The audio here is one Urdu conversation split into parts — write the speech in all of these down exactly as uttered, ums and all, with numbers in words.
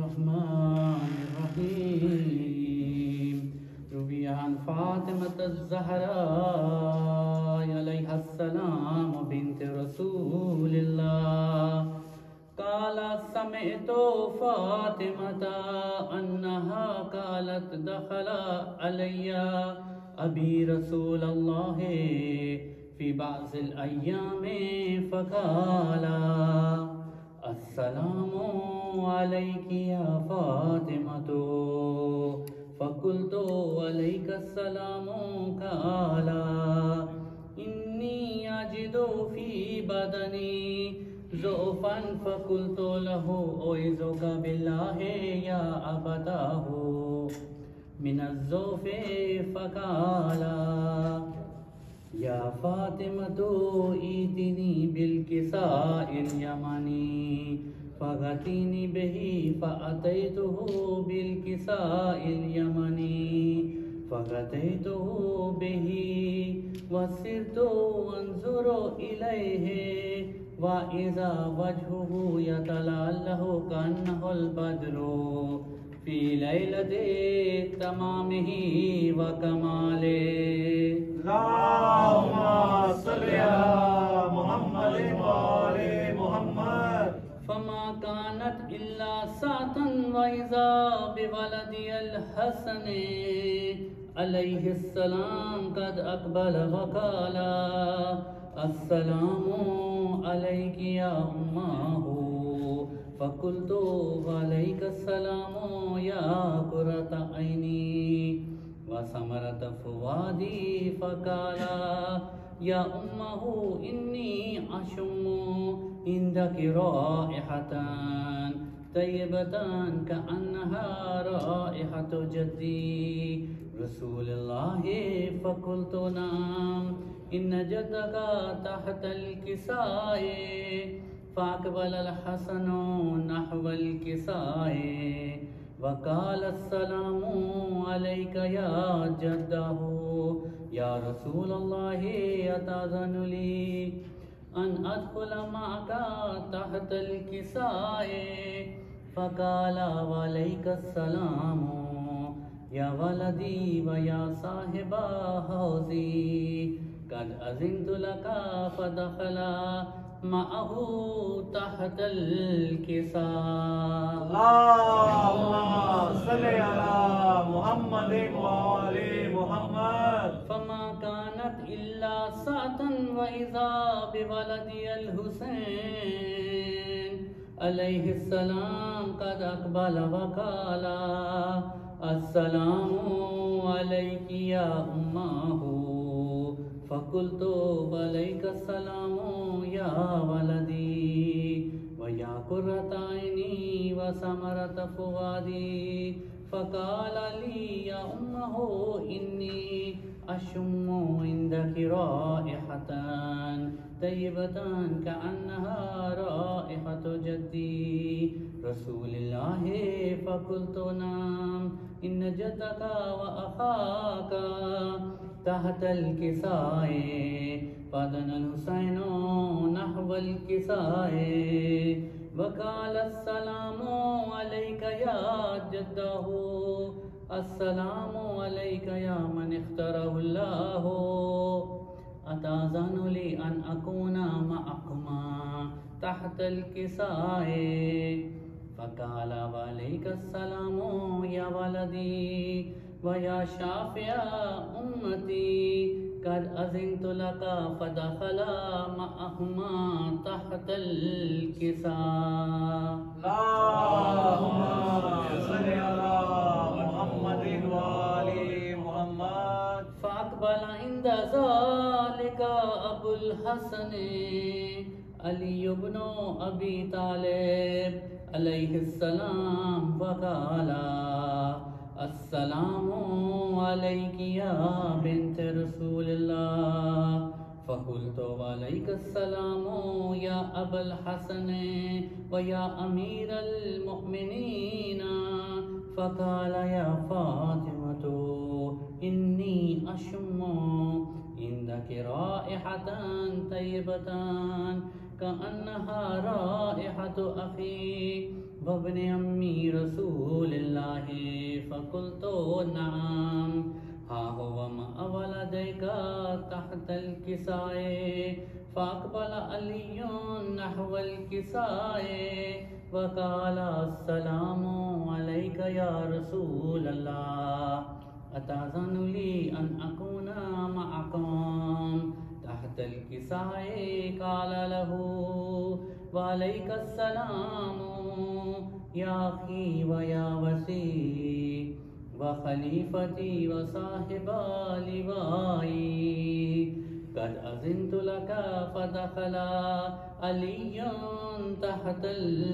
الرحمن الرحيم. روي عن فاطمة الزهراء عليها السلام بنت رسول الله قال سمعت فاطمة أنها قالت دخل علي أبي رسول الله في بعض الأيام فقال السلام عليك يا فاطمة، فقلت عليك السلام. قال إني أجد في بدني ضعفا، فقلت له أعوذك بالله يا أبتاه من الضعف. فقال يا فاطمة ائتني بالكساء اليمني فغتيني به، فأتيته بالكساء اليمني فغتيته به وسرت أنظر إليه وإذا وجهه يتلألأ كأنه البدر في ليلة تمامه وكماله. اللهم صل على محمد وآل محمد. فما كانت إلا ساعة وإذا بولدي الحسن عليه السلام قد أقبل وقال السلام عليك يا أماه. فقلت وعليك السلام يا قرة عيني وثمرة فؤادي. فقال يا أمه إني أشم عندك رائحة طيبة كأنها رائحة جدي رسول الله. فقلت نعم إن جدك تحت الكساء. فأقبل الحسن نحو الكساء وقال السلام عليك يا جده. يا رسول الله أتأذن لي أن أدخل معك تحت الكساء؟ فقال وعليك السلام يا ولدي ويا صاحب حوزي قد أذنت لك. فدخل معه تحت الكساء. اللهم صل على محمد وآل محمد. فما كانت إلا ساعة وإذا بولدي الحسين عليه السلام قد أقبل وقال السلام عليك يا أماه. فقلت وعليك السلام يا ولدي ويا قرة عيني وثمرة فؤادي. فقال لي يا أمه إني أشم عندك رائحة طيبة كأنها رائحة جدي رسول الله. فقلت نعم إن جدك وأخاك تحت الكساء. فدنا الحسين نحو الكساء وقال السلام عليك يا جده. السلام عليك يا من اختاره الله. أتأذن لي أن أكون معكما تحت الكساء؟ فقال وعليك السلام يا ولدي ويا شافع أمتي قد أذنت لك. فدخل معهما تحت الكساء. اللهم صل على محمد وآل محمد. فأقبل عند ذلك أبو الحسن علي بن أبي طالب عليه السلام وقال السلام عليك يا بنت رسول الله. فقلت وعليك السلام يا أبا الحسن ويا أمير المؤمنين. فقال يا فاطمة إني أشم عندك رائحة طيبة كأنها رائحة أخي وابن أمي رسول الله فقلت نعم ها هو مع ولديك تحت الكساء فأقبل علي نحو الكساء وقال السلام عليك يا رسول الله أتأذن لي أن أكون معكم تحت الكساء قال له وعليك السلام يا أخي ويا وسي وخليفتي وصاحب لوائي قد أذنت لك فدخل علي تحت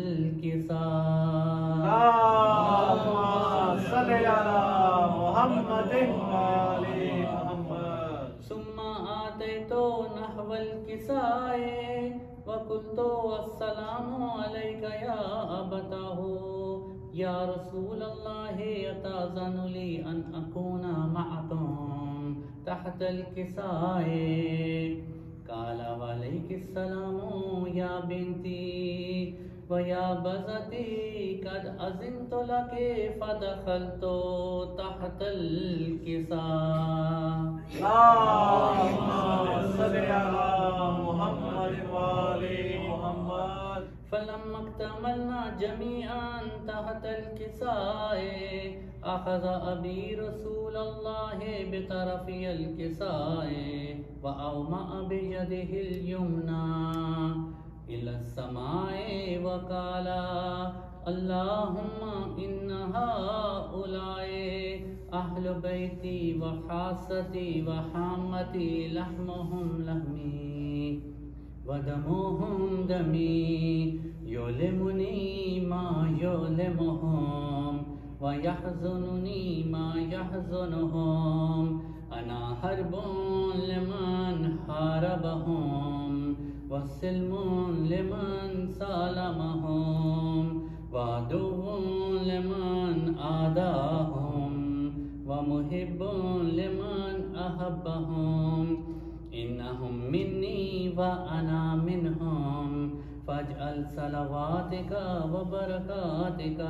الكساء اللهم صل على محمد وآل محمد. ثم آتيت نحو الكساء وقلت السلام عليك يا أبتاه يا رسول الله أتأذن لي أن أكون معكم تحت الكساء قال وعليك السلام يا بنتي ويا بزتي قد أذنت لك فدخلت تحت الكساء اللهم صل على محمد وآل محمد. فلما اكتملنا جميعا تحت الكساء أخذ أبي رسول الله بطرفي الكساء وأومأ بيده اليمنى إلى السماء وقال اللهم إن هؤلاء أهل بيتي وخاصتي وحامتي لحمهم لحمي ودمهم دمي يؤلمني ما يؤلمهم ويحزنني ما يحزنهم أنا حرب لمن حاربهم وسلم لمن سالمهم وعدو لمن عاداهم ومحب لمن أحبهم إنهم مني وأنا منهم فاجعل صلواتك وبركاتك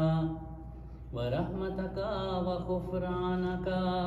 ورحمتك وغفرانك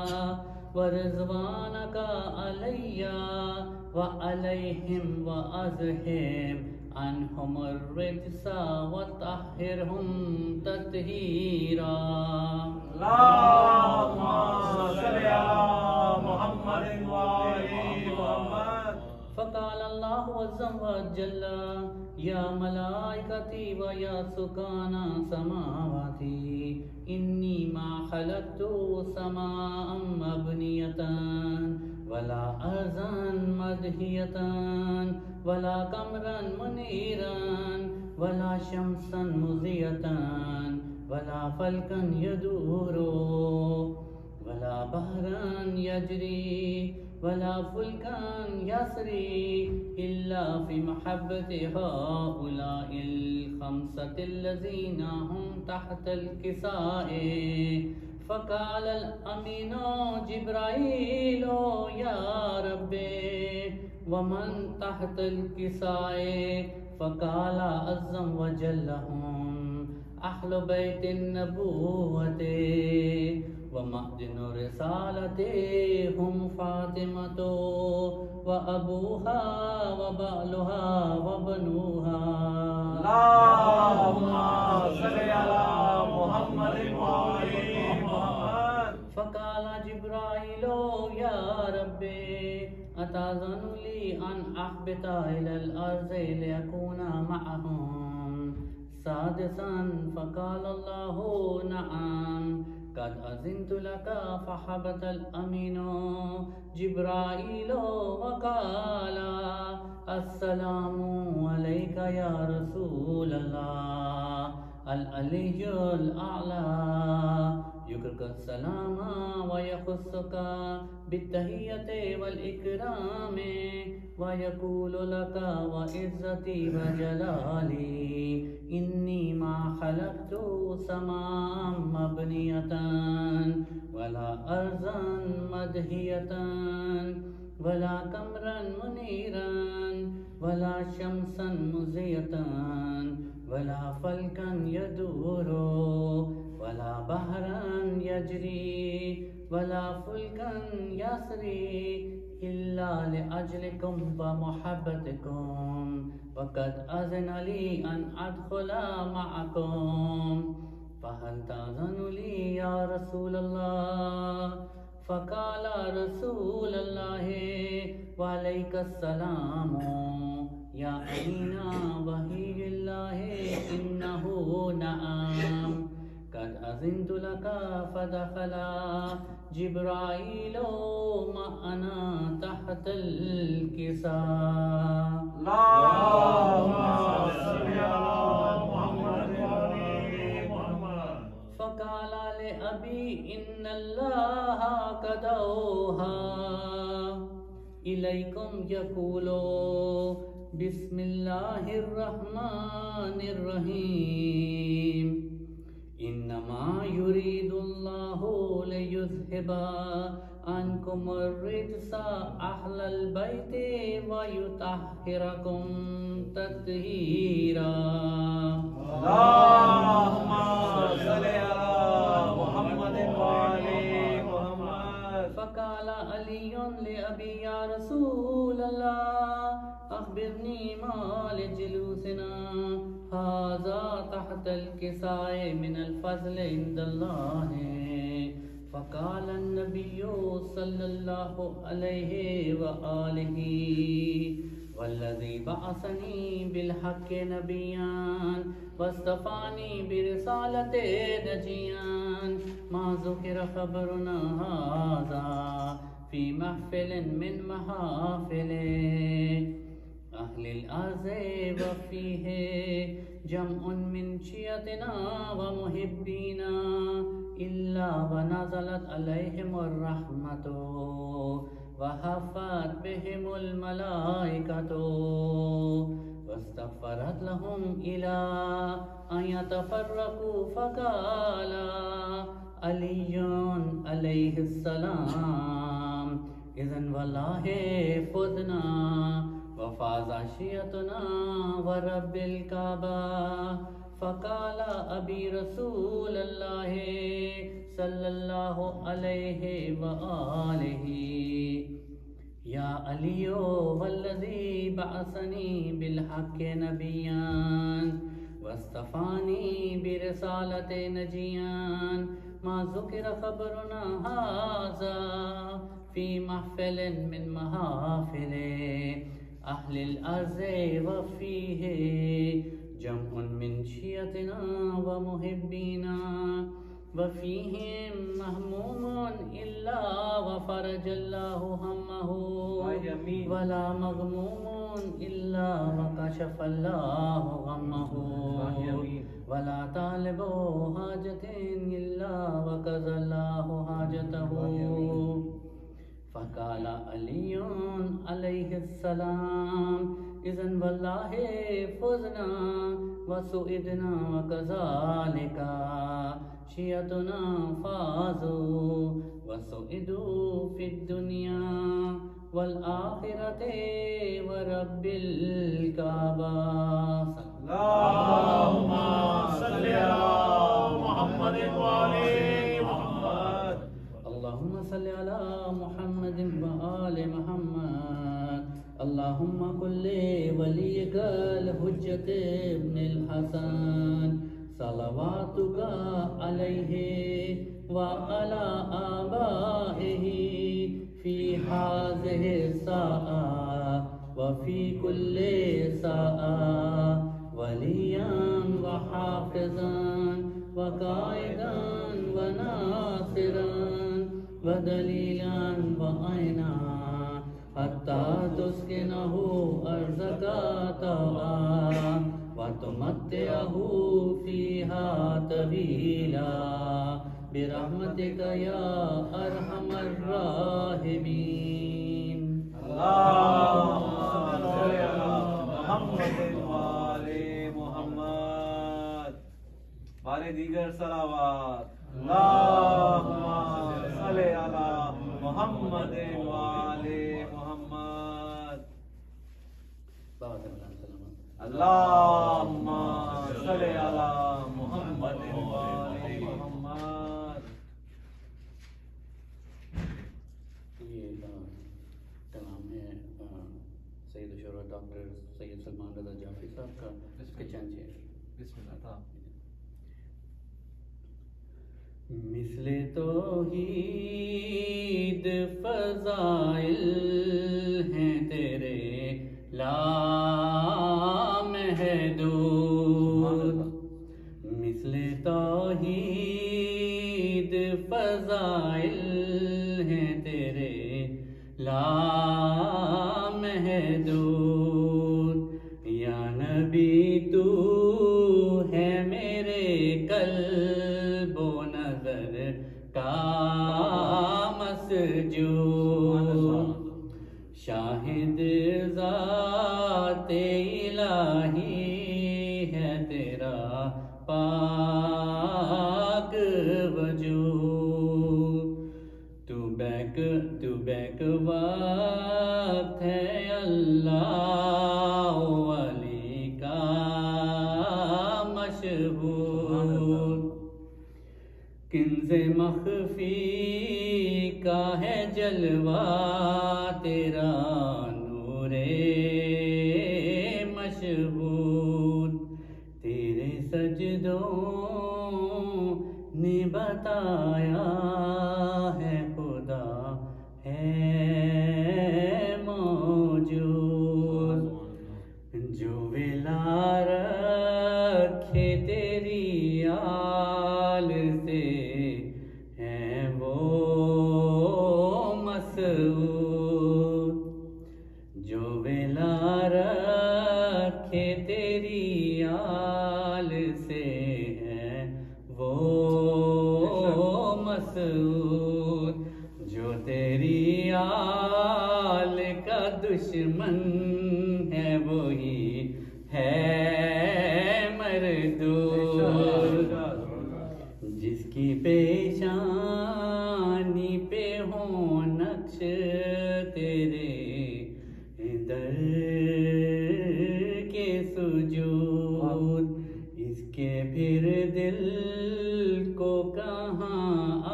ورضوانك علي وعليهم وأذهب عنهم الرجس وطهرهم تطهيرا. اللهم صل على محمد وآل محمد. فقال الله عز وجل يا ملائكتي ويا سكان سماواتي إني ما خلقت سماء مبنية ولا أرضا مدهية ولا قمرا منيرا ولا شمسا مضية ولا فلكا يدور ولا بحرا يجري ولا فلكا يسري إلا في محبة هؤلاء الخمسة الذين هم تحت الكساء. فقال الأمين جبرائيل يا ربي ومن تحت الكساء؟ فقال عز وجل هم أهل بيت النبوة ومعدن رسالة هم فاطمة وأبوها وبعلها وبنوها. اللهم صل على محمد وآل محمد. فقال جبرائيل يا ربي أتأذن لي أن أهبط إلى الأرض لأكون معهم؟ سادسا فقال الله نعم قد أذنت لك. فحبط الأمين جبرائيل وقال السلام عليك يا رسول الله العلي الأعلى يكرك السلام ويخصك بالتحية والإكرام ويقول لك وعزتي وجلالي إني ما خلقت سماء مبنية ولا أرضا مدهية ولا قمرا منيرا ولا شمسا مزية ولا فلكا يدور ولا بحرا يجري ولا فلكا يسري إلا لأجلكم ومحبتكم وقد أذن لي أن أدخل معكم فهل تأذن لي يا رسول الله؟ فقال رسول الله وعليك السلام يا أمين وحي الله إنه نعم قد أذنت لك فدخل جبرائيل معنا تحت الكساء. اللهم صل على محمد وعلى محمد. فقال لأبي إن الله قد أوحى إليكم يقول بسم الله الرحمن الرحيم إنما يريد الله ليذهب عنكم الرجس أهل البيت ويطهركم تطهيرا. اللهم صل على محمد وعلى محمد. فقال علي لأبي يا رسول الله أخبرني ما لجلوسنا هذا تحت الكساء من الفضل عند الله. فقال النبي صلى الله عليه وآله والذي بعثني بالحق نبيا واصطفاني برسالة نجيا ما ذكر خبرنا هذا في محفل من محافل أهل الأرض وفيه جمع من شيعتنا ومحبينا إلا ونزلت عليهم الرحمة وحفت بهم الملائكة واستغفرت لهم إلى أن يتفرقوا. فقال علي عليه السلام إذن والله فزنا وفاز شيعتنا ورب الكعبة. فقال أبي رسول الله صلى الله عليه وآله يا علي والذي بعثني بالحق نبيا واصطفاني برسالة نجيا ما ذكر خبرنا هذا في محفل من محافل أهل الأرض وفيه جمع من شيعتنا ومحبينا وفيهم مهموم إلا وفرج الله همه ولا مغموم إلا وكشف الله غمه ولا طالب حاجة إلا وقضى الله حاجته. فقال علي عليه السلام إذن والله فزنا وسئدنا وكذلك شيعتنا فازوا وسئدوا في الدنيا والآخرة ورب الكعبة. اللهم صل على محمد وعلى محمد. اللهم صل على محمد وآل محمد. اللهم كل وليك الحجة ابن الحسن صلواتك عليه وعلى آبائه في هذه الساعة وفي كل ساعة وليا وحافظا وقائدا وناصرا ودليلا وعينا حتى تسكنه أرضك طوعا وتمتعه فيها طويلا برحمتك يا أرحم الراحمين. اللهم صل على محمد وعلى محمد. بارے دیگر صلوات. اللهم صل على محمد وعلى محمد. اللهم صل علی محمد وآل محمد. یہ کلام ہے سید الشورا ڈاکٹر سید سلمان رضا جعفری صاحب کا، اس کے چند شعر. بسم اللہ تھا. مثل توحید فضائل ہیں تیرے لامحدود، مثل توحید فضائل ہیں تیرے لامحدود. یا نبی تو ہے میرے قلب و نظر کا مسجود، شاہد ذات الہی ہے تیرا پاک وجود. تو بیک تو بیک وقت ہے اللہ ولی کا مشہور، کنز مخفی کا ہے جلوہ تیرا نور مشہور. تیرے سجدوں نے بتایا ہے خدا ہے موجود، جو ولا رکھے تیری آل سے ہے وہ مسعود، جو ولا رکھے تیری آل سے ہے وہ مسعود، جو تیری آل کا دشمن ہے وہی ہے مردود، جس کی پیشانی پہ ہوں نقش تیرے در کے سجود، اس کے پھر دل کو کہاں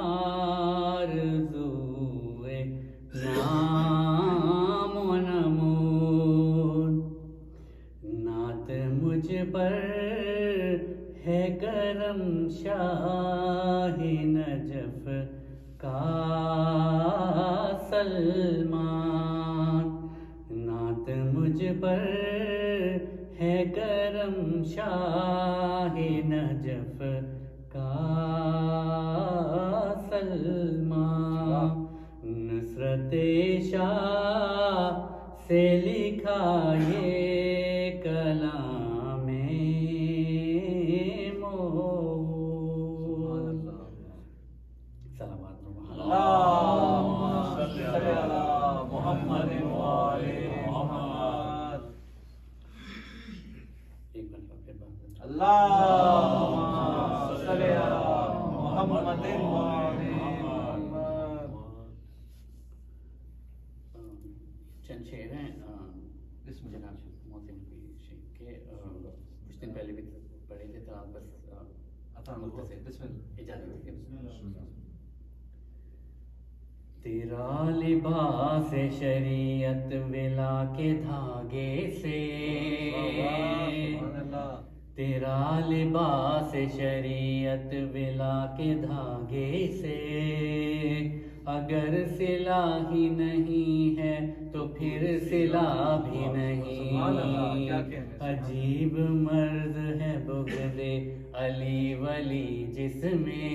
آرزوئے نام و نمود. نعت مجھ پر ہے کرم شاہ نجف کا سلمان، نعت مجھ پر ہے کرم شاہ نجف کا سلمان. نصرت شاہ سے لکھا یہ کلام موت. صلوات اللهم صل علی محمد وآل محمد. ایک مرتبہ پھر بات. اللهم صل علی محمد وآل محمد. چند شعر ہیں جناب محسن شیخ کے، کچھ دن پہلے بھی پڑھے تھے تو آپ بس مختصر اجازت دیجیے. تیرا لباس شریعت ولا کے دھاگے سے، تیرا لباس شریعت ولا کے دھاگے سے، اگر صلہ ہی نہیں ہے تو پھر صلہ بھی نہیں. عجیب مرض ہے بغض علی ولی جس میں،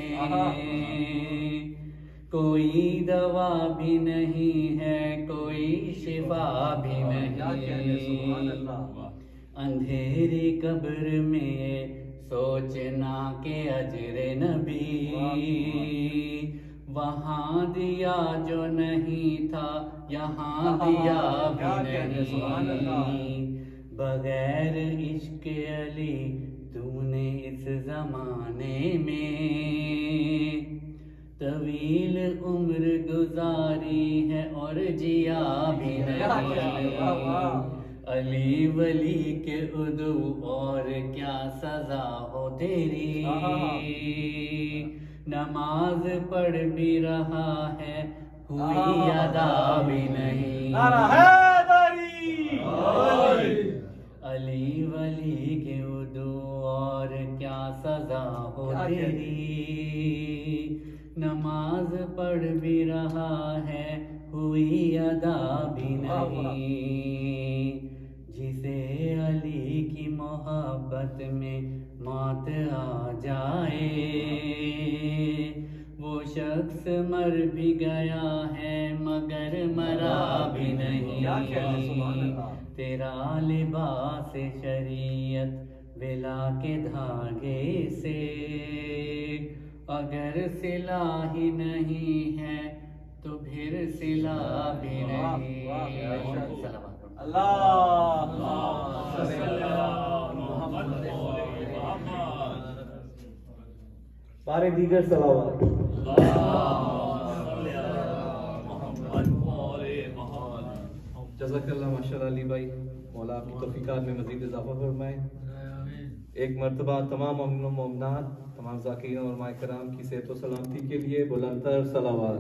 کوئی دوا بھی نہیں ہے کوئی شفا بھی نہیں. اندھیری قبر میں سوچنا کہ اجر نبی وہاں دیا جو نہیں تھا یہاں دیا بھی نہیں. بغیر عشق علی تو نے اس زمانے میں طویل عمر گزاری ہے اور جیا بھی نہیں. علی ولی کے ادو اور کیا سزا ہو تیری، نماز پڑھ بھی رہا ہے ہوئی ادا بھی نہیں، علی ولی کے ادو اور کیا سزا ہو تیری، نماز پڑھ بھی رہا ہے ہوئی ادا بھی نہیں، جسے علی کی محبت میں موت آ جائے وہ شخص مر بھی گیا ہے مگر مرا بھی نہیں، تیرا لباس شریعت ولا کے دھاگے سے اگر صلہ ہی نہیں ہے تو پھر صلہ بھی نہیں۔ اللہ بارے دیگر صلوات۔ جزاک اللہ ماشاء اللہ علی بھائی، مولا آپ کی توفیقات میں مزید اضافہ فرمائے۔ ایک مرتبہ تمام مومنوں مومنات، تمام ذاکرین اور علماء کرام کی صحت و سلامتی کے لیے بلند تر صلوات۔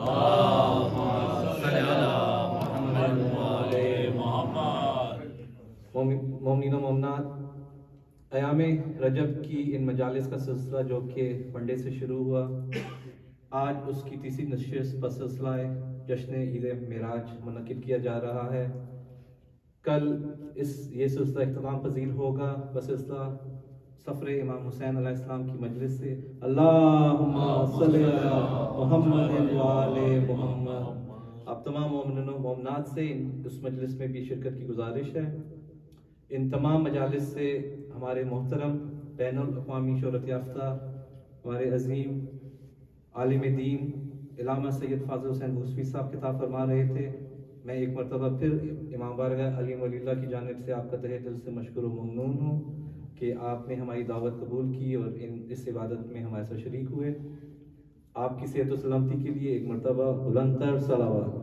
مومنین و مومنات، ایام رجب کی ان مجالس کا سلسلہ جو کہ منڈے سے شروع ہوا، آج اس کی تیسری نشست پر سلسلہ جشن عید معراج منعقد کیا جا رہا ہے۔ کل اس یہ سلسلہ اختتام پذیر ہوگا بسلسلہ سفر امام حسین علیہ السلام کی مجلس سے۔ اللہم صلی علی محمد و آل محمد۔ آپ تمام مومنین و مومنات سے اس مجلس میں بھی شرکت کی گزارش ہے۔ ان تمام مجالس سے ہمارے محترم بین الاقوامی شہرت یافتہ ہمارے عظیم عالم دین علامہ سید فاضل حسین بھوسوی صاحب خطاب فرما رہے تھے۔ میں ایک مرتبہ پھر امام بارگاہ علی ولی اللہ کی جانب سے آپ کا تہہ دل سے مشکور و ممنون ہوں کہ آپ نے ہماری دعوت قبول کی اور ان اس عبادت میں ہمارے ساتھ شریک ہوئے۔ آپ کی صحت و سلامتی کے لیے ایک مرتبہ بلند تر صلوات۔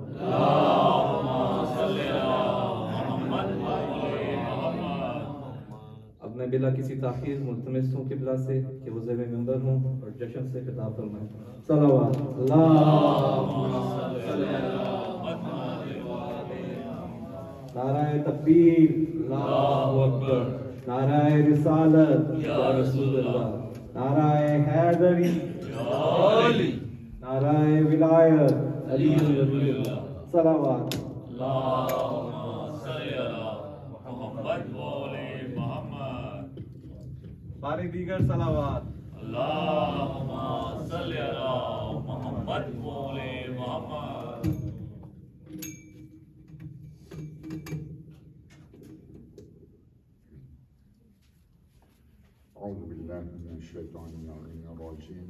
اب میں بلا کسی تاخیر ملتمس ہوں قبلہ سے کہ وہ زیر ممبر ہوں اور جشن سے خطاب فرمائیں۔ صلوات۔ نعرہ تکبیر، اللہ اکبر، نعرہ رسالت یا رسول اللہ، نعرہ حیدری، نعرہ ولایت علی ولی اللہ۔ صلوات۔ بارے دیگر صلوات۔ اللہم صلی علی محمد و آل محمد۔ اعوذ باللہ من الشیطان الرجیم،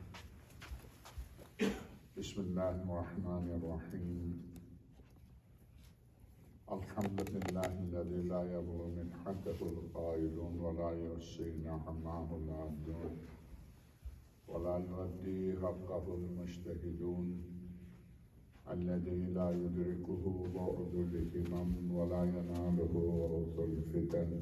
بسم اللہ الرحمن الرحیم، الحمد للہ الذی لا یبلغ منحته القائلون ولا یحصی نعمه العابدون ولا یؤدی حقه المجتہدون الذی لا یدرکه بعد الہمم ولا ینالہ عرض الفتن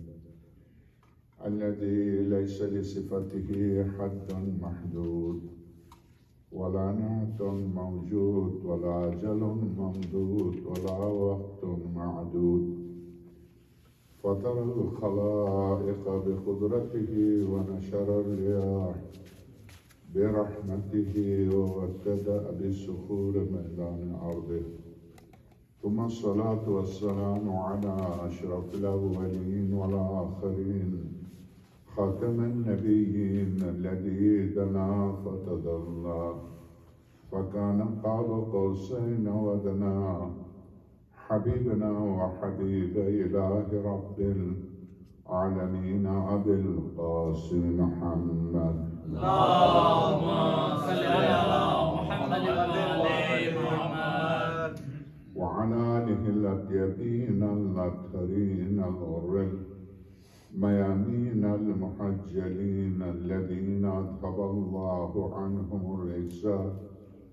الذي ليس لصفته حد محدود ولا نعت موجود ولا أجل ممدود ولا وقت معدود فطر الخلائق بقدرته ونشر الرياح برحمته وابتدأ بالصخور ميدان أرضه ثم الصلاة والسلام على أشرف الأولين والآخرين خاتم النبيين الذي دنا فتدلى فكان قاب قوسين ودنا حبيبنا وحبيب إله رب العالمين أبي القاسم محمد اللهم صل على محمد وآل محمد وعلى آله الأطيبين الأطهرين الغر الميامين المحجلين الذين أذهب الله عنهم الرجس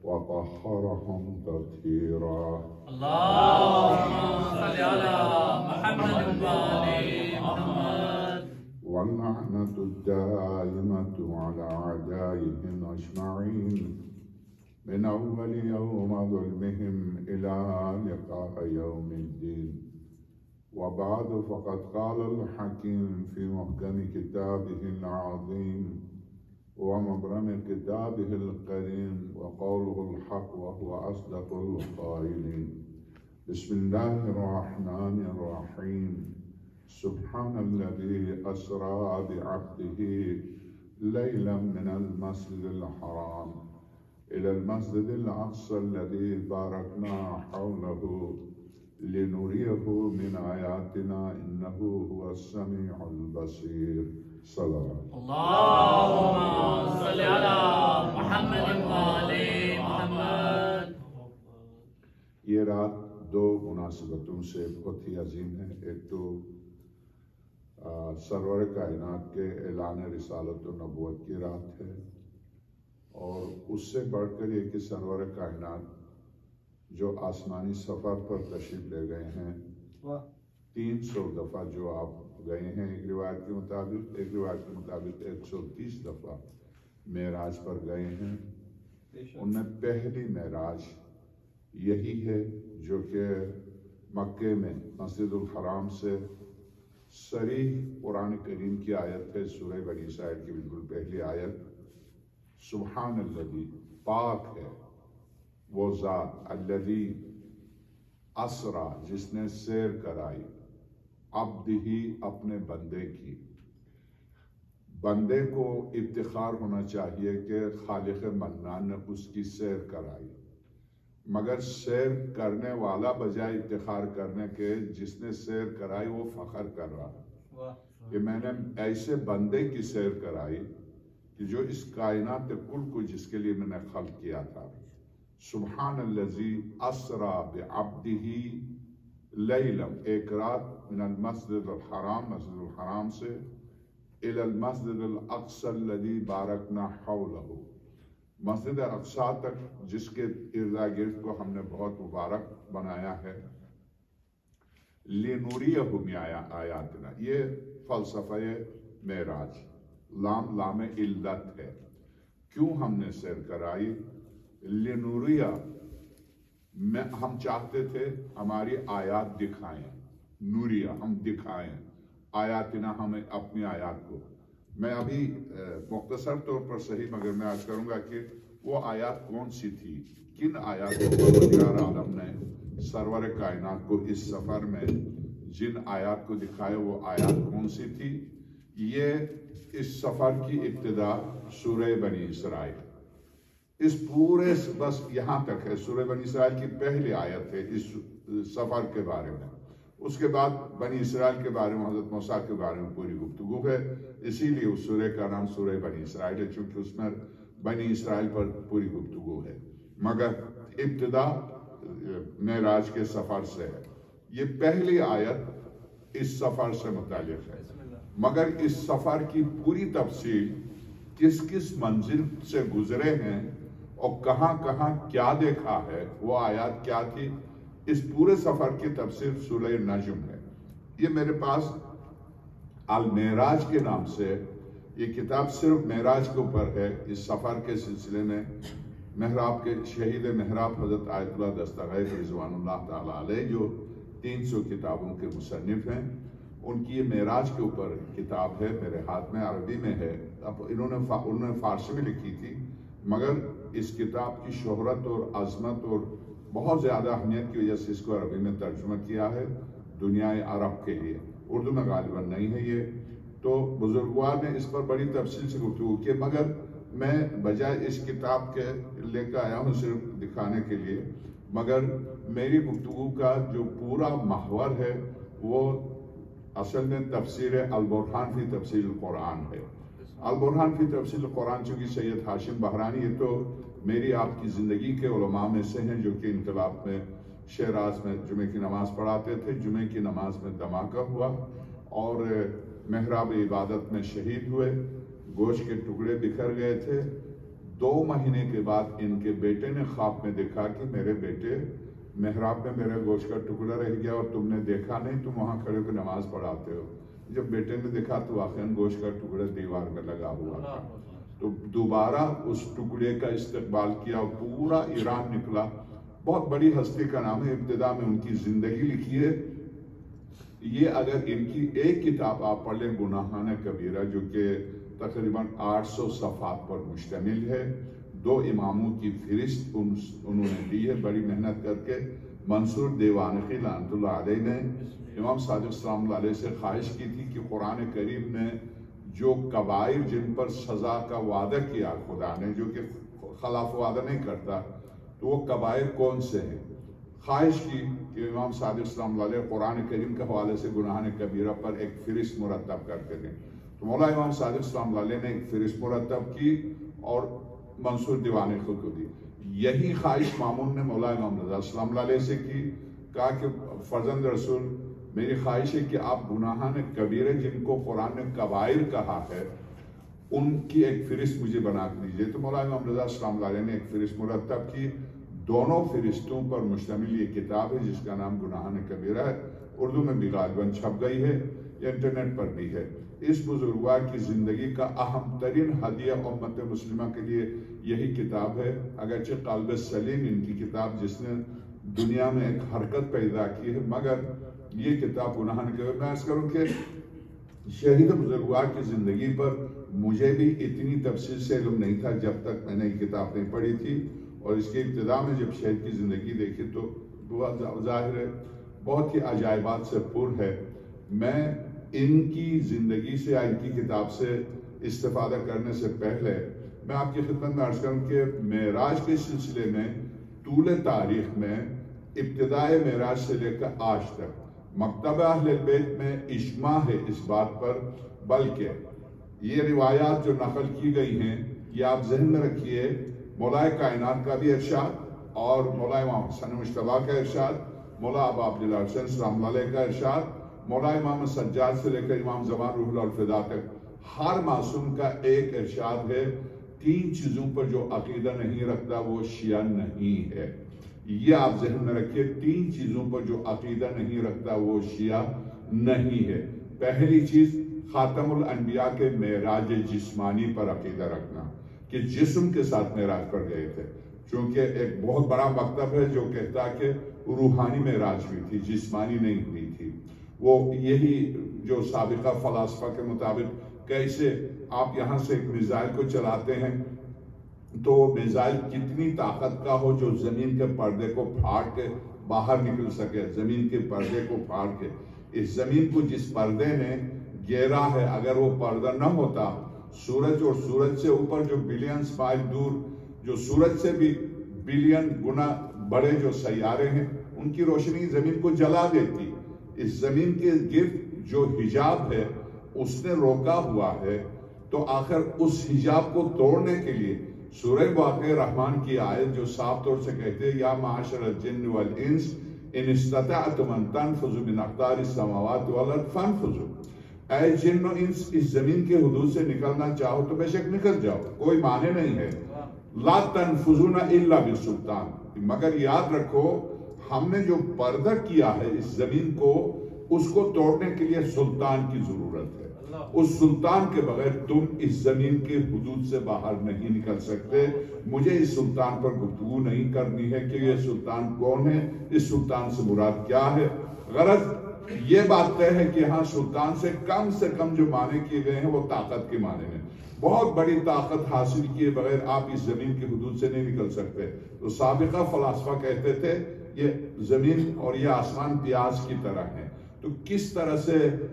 وطهرهم تطهيرا. اللهم صل على محمد وآل محمد. واللعنة الدائمة على أعدائهم أجمعين من أول يوم ظلمهم إلى لقاء يوم الدين. وبعد، فقد قال الحكيم في محكم كتابه العظيم ومبرم كتابه الكريم وقوله الحق وهو أصدق القائلين. بسم الله الرحمن الرحيم. سبحان الذي أسرى بعبده ليلا من المسجد الحرام إلى المسجد الأقصى الذي باركنا حوله لنريه من آياتنا إنه هو السميع البصير. صلوات. اللهم صل على محمد وآل محمد. یہ رات دو مناسبتوں سے بہت ہی عظیم ہے. ایک تو سرور کائنات کے اعلان رسالت و نبوت کی رات ہے، اور اس سے بڑھ کر یہ کہ سرور کائنات جو آسمانی سفر پر تشریف لے گئے ہیں، تین سو دفعہ جو آپ گئے ہیں، ایک روایت کے مطابق ایک روایت کے مطابق ایک سو تیس دفعہ معراج پر گئے ہیں. ان میں پہلی معراج یہی ہے جو کہ مکے میں مسجد الحرام سے صریح قرآن کریم کی آیت ہے، سورہ بنی اسرائیل کی بالکل پہلی آیت. سبحان الذی، پاک ہے وہ ذات، الذی اسرا، جس نے سیر کرائی، عبدہی، اپنے بندے کی. بندے کو افتخار ہونا چاہیے کہ خالق منان نے اس کی سیر کرائی، مگر سیر کرنے والا بجائے افتخار کرنے کے جس نے سیر کرائی وہ فخر کر رہا ہے کہ میں نے ایسے بندے کی سیر کرائی کہ جو اس کائنات کل کو جس کے لیے میں نے خلق کیا تھا. سبحان الذی اسرا بعبدہ لیلا، ایک رات، من المسجد الحرام، مسجد الحرام سے، الی المسجد الاقصی الذی بارکنا حولہ، مسجد اقصی تک جس کے اردا گرد کو ہم نے بہت مبارک بنایا ہے. لِنُرِيَهُ مِنْ آیاتنا، یہ فلسفہ معراج. لام لام علت ہے. کیوں ہم نے سیر کرائی؟ لِنُرِيَ، میں ہم چاہتے تھے ہماری آیات دکھائیں. نوریہ، ہم دکھائیں آیاتنا، ہمیں اپنی آیات کو. میں ابھی مختصر طور پر صحیح مگر میں آج کروں گا کہ وہ آیات کون سی تھی، کن آیاتوں پر پروردگار عالم نے سرور کائنات کو اس سفر میں جن آیات کو دکھائے وہ آیات کون سی تھی. یہ اس سفر کی ابتدا سورہ بنی اسرائیل، اس پورے بس یہاں تک ہے. سورہ بنی اسرائیل کی پہلی آیت ہے اس سفر کے بارے میں. اس کے بعد بنی اسرائیل کے بارے میں، حضرت موسیٰ کے بارے میں پوری گفتگو ہے. اسی لیے اس سورہ کا نام سورہ بنی اسرائیل ہے، چونکہ اس میں بنی اسرائیل پر پوری گفتگو ہے. مگر ابتدا معراج کے سفر سے ہے. یہ پہلی آیت اس سفر سے متعلق ہے. مگر اس سفر کی پوری تفصیل، کس کس منزل سے گزرے ہیں اور کہاں کہاں کیا دیکھا ہے، وہ آیات کیا تھی، اس پورے سفر کی تفسیر سورہ نجم ہے. یہ میرے پاس المعراج کے نام سے یہ کتاب صرف معراج کے اوپر ہے. اس سفر کے سلسلے میں محراب کے شہید محراب حضرت آیت اللہ دستغیث رضوان اللہ تعالیٰ علیہ، جو تین سو کتابوں کے مصنف ہیں، ان کی یہ معراج کے اوپر کتاب ہے. میرے ہاتھ میں عربی میں ہے. اب انہوں نے انہوں نے فارسی میں لکھی تھی، مگر اس کتاب کی شہرت اور عظمت اور بہت زیادہ اہمیت کی وجہ سے اس کو عربی میں ترجمہ کیا ہے دنیا عرب کے لیے. اردو میں غالباً نہیں ہے یہ. تو بزرگوار نے اس پر بڑی تفصیل سے گفتگو کی، مگر میں بجائے اس کتاب کے لے کر آیا ہوں صرف دکھانے کے لیے. مگر میری گفتگو کا جو پورا محور ہے وہ اصل میں تفسیر البرہان فی تفسیر القرآن ہے. البرہان فی تفسیر القرآن، چونکہ سید ہاشم بہرانی یہ تو میری آپ کی زندگی کے علماء میں سے ہیں جو کہ انقلاب میں شیراز میں جمعے کی نماز پڑھاتے تھے. جمعے کی نماز میں دھماکہ ہوا اور محراب عبادت میں شہید ہوئے. گوشت کے ٹکڑے بکھر گئے تھے. دو مہینے کے بعد ان کے بیٹے نے خواب میں دیکھا کہ میرے بیٹے محراب میں میرے گوشت کا ٹکڑا رہ گیا اور تم نے دیکھا نہیں، تم وہاں کھڑے ہو کے نماز پڑھاتے ہو۔ جب بیٹے نے دیکھا تو واقعاً گوشت کا ٹکڑا دیوار میں لگا ہوا تھا، تو دوبارہ اس ٹکڑے کا استقبال کیا اور پورا ایران نکلا۔ بہت بڑی ہستی کا نام ہے، ابتدا میں ان کی زندگی لکھی ہے۔ یہ اگر ان کی ایک کتاب آپ پڑھ لیں گناہان کبیرہ، جو کہ تقریباً آٹھ سو صفحات پر مشتمل ہے، دو اماموں کی فہرست انہوں نے دی ہے بڑی محنت کر کے۔ منصور دیوانقی لعنت اللہ علیہ نے امام صادق سلام اللہ علیہ سے خواہش کی تھی کہ قرآن کریم نے جو کبائر جن پر سزا کا وعدہ کیا خدا نے، جو کہ خلاف وعدہ نہیں کرتا، تو وہ کبائر کون سے ہیں؟ خواہش کی کہ امام صادق سلام اللہ علیہ قرآن کریم کے حوالے سے گناہان کبیرہ پر ایک فہرست مرتب کر کے دیں۔ تو مولا امام صادق سلام اللہ علیہ نے ایک فہرست مرتب کی اور منصور دیوانقی کو دی۔ یہی خواہش مامون نے مولا امام رضا سلام اللہ علیہ سے کی، کہا کہ فرزند رسول میری خواہش ہے کہ آپ گناہان کبیرہ جن کو قرآن نے کبائر کہا ہے ان کی ایک فہرست مجھے بنا کے دیجیے۔ تو مولا امام رضا سلام اللہ علیہ نے ایک فہرست مرتب کی۔ دونوں فہرستوں پر مشتمل یہ کتاب ہے جس کا نام گناہان کبیرہ ہے، اردو میں بھی غالباً چھپ گئی ہے یا انٹرنیٹ پر بھی ہے۔ اس بزرگوار کی زندگی کا اہم ترین ہدیہ امت مسلمہ کے لیے یہی کتاب ہے، اگرچہ قلب سلیم ان کی کتاب جس نے دنیا میں ایک حرکت پیدا کی ہے، مگر یہ کتاب گناہان کبیرہ۔ میں عرض کروں کہ شہید بزرگوار کی زندگی پر مجھے بھی اتنی تفصیل سے علم نہیں تھا جب تک میں نے یہ کتاب نہیں پڑھی تھی، اور اس کے ابتدا میں جب شہید کی زندگی دیکھی تو بہت ظاہر ہے بہت ہی عجائبات سے پر ہے۔ میں ان کی زندگی سے یا ان کی کتاب سے استفادہ کرنے سے پہلے میں آپ کی خدمت میں عرض کروں کہ معراج کے سلسلے میں طول تاریخ میں ابتدائے معراج سے لے کر آج تک مکتبہ اہل بیت میں اجماع ہے اس بات پر، بلکہ یہ روایات جو نقل کی گئی ہیں یہ آپ ذہن میں رکھیے، مولا کائنات کا بھی ارشاد اور مولا امام حسن مجتبیٰ کا ارشاد، مولا ابا عبداللہ حسین سلام اللہ علیہ کا ارشاد، مولا امام سجاد سے لے کر امام زمان روح اللہ الفدا تک ہر معصوم کا ایک ارشاد ہے، تین چیزوں پر جو عقیدہ نہیں رکھتا وہ شیعہ نہیں ہے۔ یہ آپ ذہن میں رکھیے، تین چیزوں پر جو عقیدہ نہیں رکھتا وہ شیعہ نہیں ہے۔ پہلی چیز خاتم الانبیاء کے معراج جسمانی پر عقیدہ رکھنا کہ جسم کے ساتھ معراج پر گئے تھے، چونکہ ایک بہت بڑا مکتب ہے جو کہتا ہے کہ روحانی معراج ہوئی تھی، جسمانی نہیں ہوئی تھی۔ وہ یہی جو سابقہ فلاسفہ کے مطابق کیسے آپ یہاں سے ایک میزائل کو چلاتے ہیں تو میزائل کتنی طاقت کا ہو جو زمین کے پردے کو پھاڑ کے باہر نکل سکے، زمین کے پردے کو پھاڑ کے۔ اس زمین کو جس پردے نے گھیرا ہے، اگر وہ پردہ نہ ہوتا، سورج اور سورج سے اوپر جو بلینز مائل دور، جو سورج سے بھی بلین گنا بڑے جو سیارے ہیں، ان کی روشنی زمین کو جلا دیتی۔ اس زمین کے گرد جو حجاب ہے اس نے روکا ہوا ہے، تو آخر اس حجاب کو توڑنے کے لیے سورہ واقع رحمان کی آیت جو صاف طور سے کہتے ہیں یا معاشر الجن والانس ان استطعتم ان تنفذوا من اقطار السماوات والارض فانفذوا، اے جن و انس اس زمین کے حدود سے نکلنا چاہو تو بے شک نکل جاؤ، کوئی معنی نہیں ہے۔ لا تنفذون الا بالسلطان، مگر یاد رکھو ہم نے جو پردہ کیا ہے اس زمین کو، اس کو توڑنے کے لیے سلطان کی ضرورت ہے۔ اس سلطان کے بغیر تم اس زمین کے حدود سے باہر نہیں نکل سکتے۔ مجھے اس سلطان پر گفتگو نہیں کرنی ہے کہ یہ سلطان کون ہے، اس سلطان سے مراد کیا ہے۔ غرض یہ بات طے ہے کہ ہاں سلطان سے کم سے کم جو معنی کیے گئے ہیں وہ طاقت کے معنی میں، بہت بڑی طاقت حاصل کیے بغیر آپ اس زمین کے حدود سے نہیں نکل سکتے۔ تو سابقہ فلاسفہ کہتے تھے یہ زمین اور یہ آسمان پیاز کی طرح ہے، تو کس طرح سے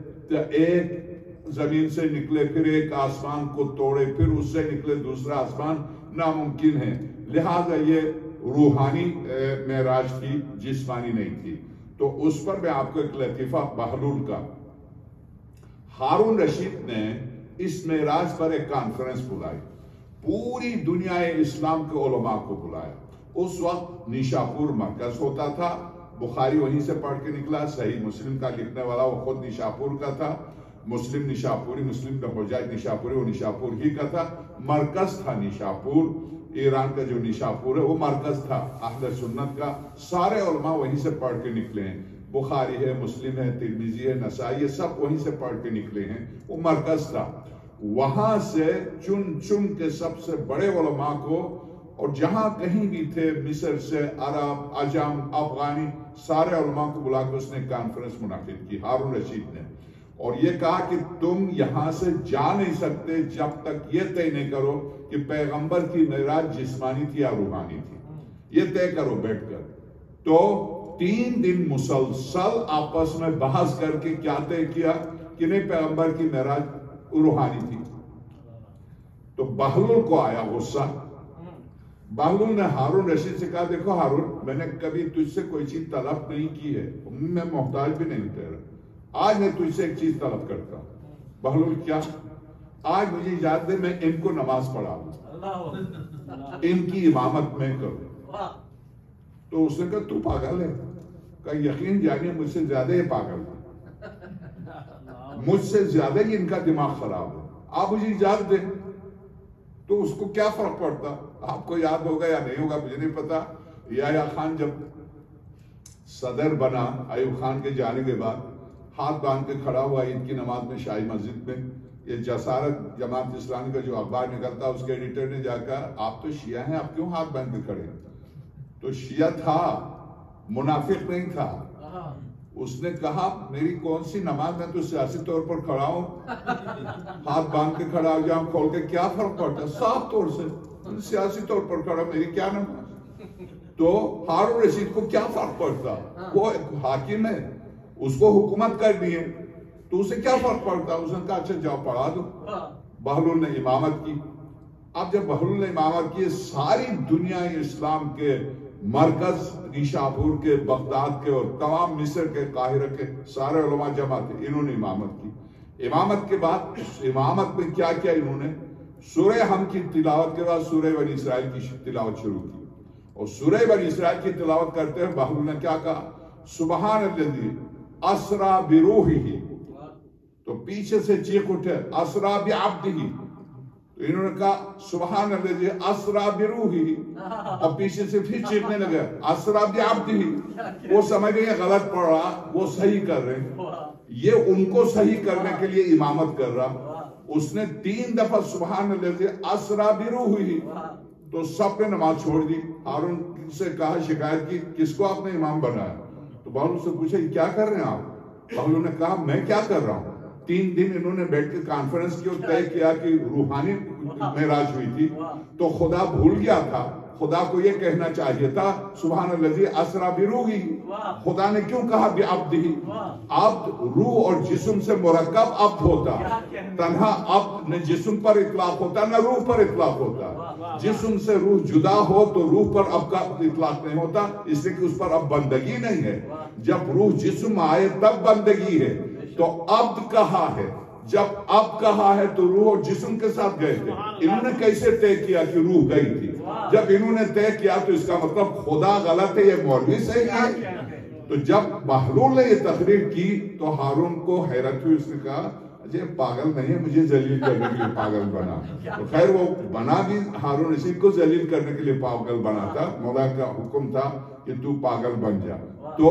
ایک زمین سے نکلے پھر ایک آسمان کو توڑے پھر اس سے نکلے دوسرا آسمان، ناممکن ہے۔ لہذا یہ روحانی معراج تھی، جسمانی نہیں تھی۔ تو اس پر میں آپ کو ایک لطیفہ بہلول کا، ہارون رشید نے اس معراج پر ایک کانفرنس بلائی، پوری دنیا اسلام کے علماء کو بلایا۔ اس وقت نیشاپور مرکز ہوتا تھا، بخاری وہیں سے پڑھ کے نکلا، صحیح مسلم کا لکھنے والا وہ خود نیشاپور کا تھا۔ مسلم نشاپوری، مسلم کا حجاج نشاپوری، وہ نشاپور ہی کا تھا، مرکز تھا نشاپور، ایران کا جو نشاپور ہے وہ مرکز تھا اہل سنت کا، سارے علماء وہیں سے پڑھ کے نکلے ہیں، بخاری ہے، مسلم ہے، ترمذی ہے، نسائی ہے، سب وہیں سے پڑھ کے نکلے ہیں، وہ مرکز تھا۔ وہاں سے چن چن کے سب سے بڑے علماء کو، اور جہاں کہیں بھی تھے، مصر سے، عرب، عجم، افغانی، سارے علماء کو بلا کے اس نے کانفرنس منعقد کی، ہارون رشید نے، اور یہ کہا کہ تم یہاں سے جا نہیں سکتے جب تک یہ طے نہیں کرو کہ پیغمبر کی معراج جسمانی تھی یا روحانی تھی، یہ طے کرو بیٹھ کر۔ تو تین دن مسلسل آپس میں بحث کر کے کیا طے کیا کہ نہیں، پیغمبر کی معراج روحانی تھی۔ تو بہلول کو آیا غصہ، بہلول نے ہارون رشید سے کہا دیکھو ہارون، میں نے کبھی تجھ سے کوئی چیز طلب نہیں کی ہے، میں محتاج بھی نہیں تیرا، آج میں تجھ سے ایک چیز طلب کرتا ہوں۔ بہلول کیا؟ آج مجھے اجازت دے میں ان کو نماز پڑھا دوں، ان کی امامت میں کروں۔ تو اس نے کہا تو پاگل ہے، کہا یقین جانیے مجھ سے زیادہ یہ پاگل ہے، مجھ سے زیادہ ہی ان کا دماغ خراب ہے، آپ مجھے اجازت دیں۔ تو اس کو کیا فرق پڑتا؟ آپ کو یاد ہوگا یا نہیں ہوگا مجھے نہیں پتا، یحییٰ خان جب صدر بنا ایوب خان کے جانے کے بعد، ہاتھ باندھ کے کھڑا ہوا عید کی نماز میں شاہی مسجد میں، یہ جسارت جماعت اسلامی کا جو اخبار نکلتا اس کے ایڈیٹر نے جا کر، آپ تو شیعہ ہیں، آپ کیوں ہاتھ باندھ کے کھڑے ہیں؟ تو شیعہ تھا، منافق نہیں تھا۔ اس نے کہا میری کون سی نماز، میں تو سیاسی طور پر کھڑا ہوں، ہاتھ باندھ کے کھڑا ہو جاؤں کھول کے، کیا فرق پڑتا؟ صاف طور سے سیاسی طور پر کھڑا، میری کیا نماز؟ تو ہارون رشید کو کیا فرق پڑتا؟ وہ حاکم ہے، اس کو حکومت کرنی ہے، تو اسے کیا فرق پڑتا؟ اس نے کہا اچھا جاؤ پڑھا دو۔ بہلول نے امامت کی۔ اب جب بہلول نے امامت کی، ساری دنیا اسلام کے مرکز نیشاپور کے، بغداد کے اور تمام مصر کے، قاہرہ کے سارے علماء جمع تھے، انہوں نے امامت کی۔ امامت کے بعد امامت میں کیا کیا انہوں نے؟ سورہ حم کی تلاوت کے بعد سورہ بنی اسرائیل کی تلاوت شروع کی، اور سورہ بنی اسرائیل کی تلاوت کرتے ہیں بہلول نے کیا کہا؟ سبحان الذی اسریٰ بروحہ، تو پیچھے سے چیخ اٹھے اسریٰ بعبدہ، تو انہوں نے کہا سبحان الذی اسریٰ بروحہ، اور پیچھے سے پھر چیخنے لگے اسریٰ بعبدہ۔ وہ سمجھ گئے غلط پڑھ رہا، وہ صحیح کر رہے ہیں، یہ ان کو صحیح کرنے کے لیے امامت کر رہا۔ اس نے تین دفعہ سبحان الذی اسریٰ بروحہ، تو سب نے نماز چھوڑ دی۔ ہارون سے کہا، شکایت کی کس کو آپ نے امام بنایا؟ تو بہلول سے پوچھا یہ کیا کر رہے ہیں آپ؟ بہلول نے کہا میں کیا کر رہا ہوں، تین دن انہوں نے بیٹھ کے کانفرنس کی اور طے کیا کہ روحانی معراج ہوئی تھی، تو خدا بھول گیا تھا، خدا کو یہ کہنا چاہیے تھا سبحان الذی اسریٰ بروحہ۔ خدا نے کیوں کہا بعبدہ؟ عبد روح اور جسم سے مرکب عبد ہوتا، تنہا عبد نہ جسم پر اطلاق ہوتا نہ روح پر اطلاق ہوتا، جسم سے روح جدا ہو تو روح پر عبد کا اطلاق نہیں ہوتا، اس لیے کہ اس پر اب بندگی نہیں ہے۔ جب روح جسم آئے تب بندگی ہے، تو عبد کہا ہے، جب عبد کہا ہے تو روح اور جسم کے ساتھ گئے تھے۔ انہوں نے کیسے طے کیا کہ روح گئی تھی؟ جب انہوں نے طے کیا تو اس کا مطلب خدا غلط ہے، یہ مولوی صحیح ہے۔ تو جب بہلول نے یہ تقریر کی تو ہارون کو حیرت ہوئی، اس نے کہا اجے پاگل نہیں ہے، مجھے ذلیل کرنے کے لیے پاگل بنا۔ تو خیر وہ بنا بھی ہارون رشید کو ذلیل کرنے کے لیے پاگل بنا تھا، مولا کا حکم تھا کہ تو پاگل بن جا۔ تو